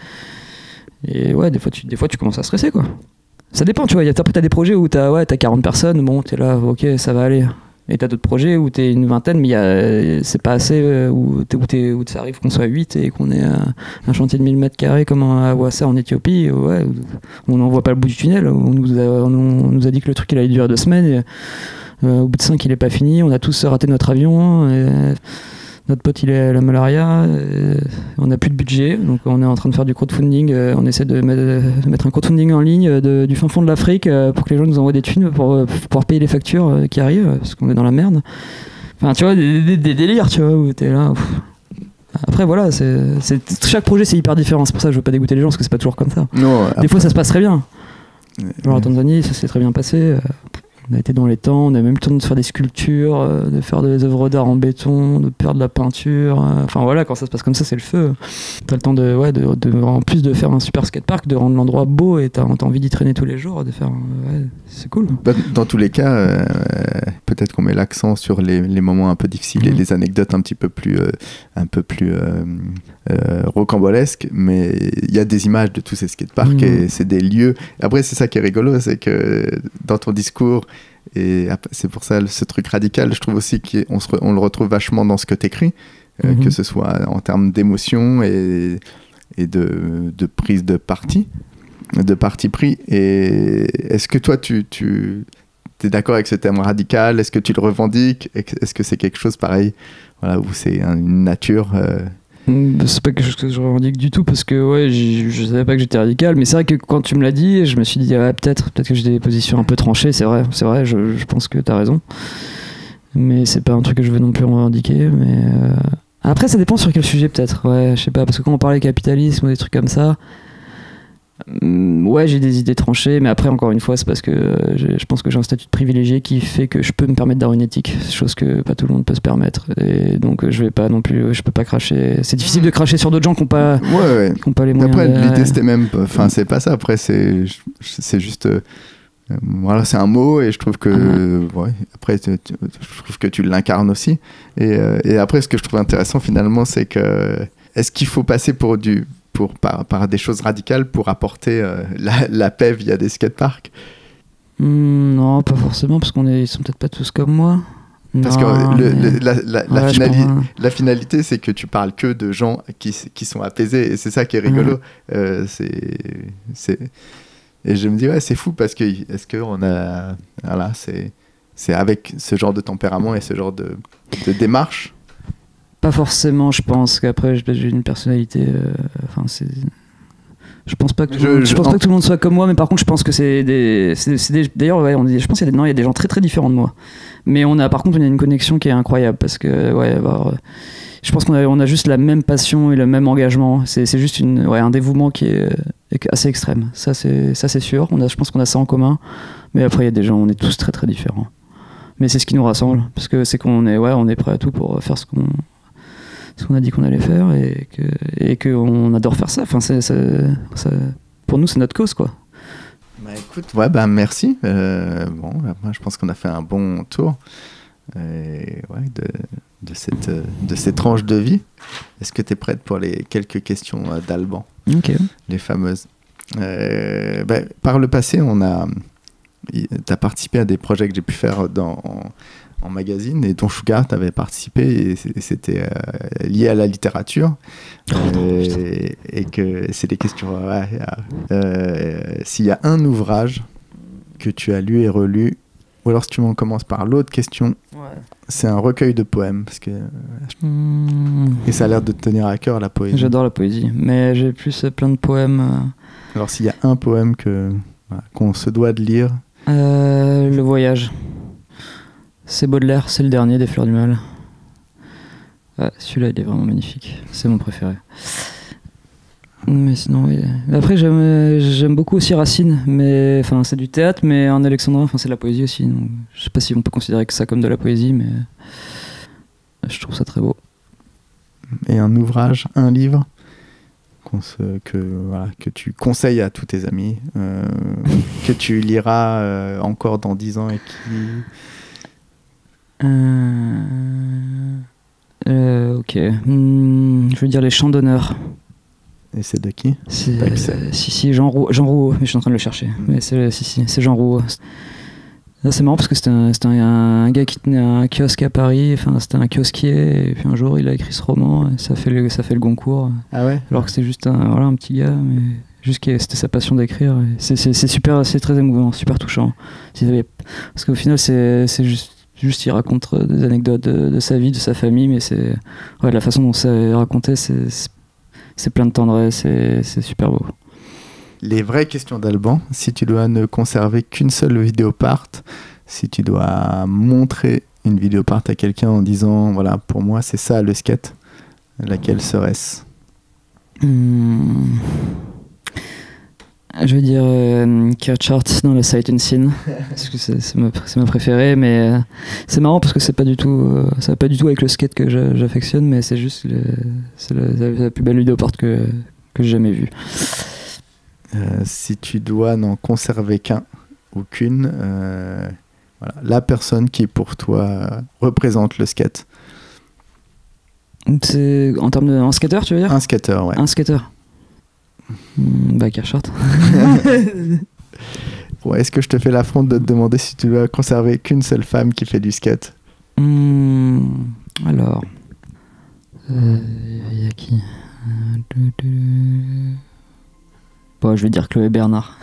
et ouais, des fois tu commences à stresser, quoi. Ça dépend, tu vois, t'as des projets où t'as 40 personnes, bon, t'es là, ok, ça va aller. Et t'as d'autres projets où t'es une vingtaine, mais c'est pas assez, où ça arrive qu'on soit 8 et qu'on ait un chantier de 1000 mètres carrés comme à Ouassa en Éthiopie, ouais, où on n'en voit pas le bout du tunnel, où on nous a dit que le truc il allait durer 2 semaines, et, au bout de 5 il est pas fini, on a tous raté notre avion, et notre pote il est à la malaria, on n'a plus de budget, donc on est en train de faire du crowdfunding, on essaie de mettre un crowdfunding en ligne du fin fond de l'Afrique pour que les gens nous envoient des thunes pour pouvoir payer les factures qui arrivent, parce qu'on est dans la merde. Enfin tu vois, des délires, tu vois, où t'es là. Après voilà, chaque projet c'est hyper différent, c'est pour ça que je veux pas dégoûter les gens, parce que c'est pas toujours comme ça. Non, des fois ça se passe très bien. Genre en Tanzanie ça s'est très bien passé. On a été dans les temps, on a même eu le temps de faire des sculptures, de faire des œuvres d'art en béton, de faire de la peinture. Enfin voilà, quand ça se passe comme ça, c'est le feu. T'as le temps en plus de faire un super skatepark, de rendre l'endroit beau et t'as envie d'y traîner tous les jours, de faire. Ouais, c'est cool. Dans tous les cas, peut-être qu'on met l'accent sur les moments un peu difficiles et les anecdotes un petit peu plus rocambolesques, mais il y a des images de tous ces skateparks et c'est des lieux. Après, c'est ça qui est rigolo, c'est que dans ton discours, et c'est pour ça ce truc radical, je trouve aussi qu'on le retrouve vachement dans ce que tu écris, que ce soit en termes d'émotion et de prise de parti pris. Et est-ce que toi, tu es d'accord avec ce thème radical? Est-ce que tu le revendiques? Est-ce que c'est quelque chose pareil, voilà, où c'est une nature C'est pas quelque chose que je revendique du tout, parce que ouais, je savais pas que j'étais radical, mais c'est vrai que quand tu me l'as dit, je me suis dit peut-être que j'ai des positions un peu tranchées. C'est vrai, je pense que t'as raison, mais c'est pas un truc que je veux non plus revendiquer. Mais après, ça dépend sur quel sujet, peut-être. Ouais, je sais pas, parce que quand on parlait capitalisme ou des trucs comme ça, ouais, j'ai des idées tranchées, mais après, encore une fois, c'est parce que je pense que j'ai un statut de privilégié qui fait que je peux me permettre d'avoir une éthique, chose que pas tout le monde peut se permettre. Et donc, je vais pas non plus, je peux pas cracher. C'est difficile de cracher sur d'autres gens qui n'ont pas, qui ont pas les moyens. Après, l'idée, c'était même, enfin, c'est pas ça. Après, c'est juste. Voilà, c'est un mot, et je trouve que ouais, après je trouve que tu l'incarnes aussi, et après ce que je trouve intéressant finalement, c'est que est-ce qu'il faut passer par des choses radicales pour apporter la paix via des skateparks? Non, pas forcément, parce ils sont peut-être pas tous comme moi. Parce non, que la finalité, c'est que tu parles que de gens qui sont apaisés, et c'est ça qui est rigolo. Et je me dis, ouais, c'est fou, parce que est-ce qu'on a. Voilà, c'est avec ce genre de tempérament et ce genre de démarche? Pas forcément, je pense qu'après, j'ai une personnalité. Je pense pas que tout le monde soit comme moi, mais par contre, je pense que c'est d'ailleurs, ouais, je pense qu'il y a des gens très très différents de moi. Mais par contre, on a une connexion qui est incroyable, parce que, ouais, je pense qu'on a juste la même passion et le même engagement. C'est juste un dévouement qui est assez extrême. Ça, c'est sûr. Je pense qu'on a ça en commun. Mais après, il y a des gens, on est tous très très différents. Mais c'est ce qui nous rassemble, parce que c'est qu'on est prêt à tout pour faire ce qu'on a dit qu'on allait faire, et qu'on adore faire ça. Enfin, pour nous, c'est notre cause, quoi. Bah écoute, ouais, merci. Moi, je pense qu'on a fait un bon tour de cette tranche de vie. Est-ce que tu es prête pour les quelques questions d'Alban? Ok. Les fameuses. Par le passé, t'as participé à des projets que j'ai pu faire en magazine, et dont Sugar t'avait participé, et c'était lié à la littérature, et que c'est des questions. S'il y a un ouvrage que tu as lu et relu, ou alors si tu m'en commences par l'autre question, c'est un recueil de poèmes, parce que et ça a l'air de te tenir à cœur, la poésie. J'adore la poésie, mais j'ai plus plein de poèmes. Alors s'il y a un poème qu'on se doit de lire. Le voyage. C'est Baudelaire, c'est le dernier des Fleurs du Mal. Celui-là, il est vraiment magnifique. C'est mon préféré. Mais sinon, oui. Après, j'aime beaucoup aussi Racine, mais c'est du théâtre, mais en alexandrin, c'est de la poésie aussi. Donc, je sais pas si on peut considérer que ça comme de la poésie, mais je trouve ça très beau. Et un ouvrage, un livre que tu conseilles à tous tes amis, que tu liras encore dans 10 ans, et qui... ok. Je veux dire Les Chants d'honneur. Et c'est de qui? Jean Rouault, mais je suis en train de le chercher. Mais c'est Jean Rouault. Là, c'est marrant parce que c'était un gars qui tenait un kiosque à Paris. C'était un kiosquier, et puis un jour il a écrit ce roman, et ça fait le Goncourt. Ah ouais? Alors que c'était juste un petit gars, mais juste que c'était sa passion d'écrire. C'est super, c'est très émouvant, super touchant. Parce qu'au final, c'est juste il raconte des anecdotes de sa vie, de sa famille, mais la façon dont c'est raconté, c'est plein de tendresse, c'est super beau. Les vraies questions d'Alban. Si tu dois ne conserver qu'une seule vidéopart, si tu dois montrer une vidéopart à quelqu'un en disant, voilà, pour moi c'est ça le skate, laquelle serait-ce? Je veux dire Kirchhardt dans le Sight Unseen, parce que c'est ma préférée, mais c'est marrant parce que ça va pas du tout avec le skate que j'affectionne, mais c'est juste c'est la plus belle vidéopart que j'ai jamais vue. Si tu dois n'en conserver qu'un ou qu'une, Voilà, la personne qui pour toi représente le skate. C'est en termes de... Un skater, tu veux dire? Un skater, ouais. Un skater. Bah, Carchart. Ouais, est-ce que je te fais l'affront de te demander si tu dois conserver qu'une seule femme qui fait du skate? Alors... y a qui? Bon, je vais dire Chloé Bernard.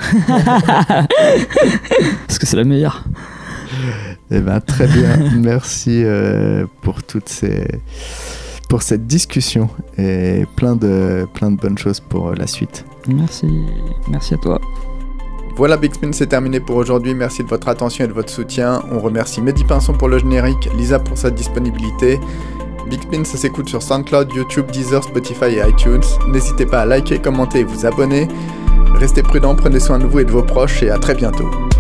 Parce que c'est la meilleure. Eh ben, très bien. Merci pour cette discussion et plein de bonnes choses pour la suite. Merci à toi. Voilà, Big Spin, c'est terminé pour aujourd'hui. Merci de votre attention et de votre soutien. On remercie Mehdi Pinson pour le générique, Lisa pour sa disponibilité. Big Spin, ça s'écoute sur SoundCloud, YouTube, Deezer, Spotify et iTunes. N'hésitez pas à liker, commenter et vous abonner. Restez prudents, prenez soin de vous et de vos proches et à très bientôt.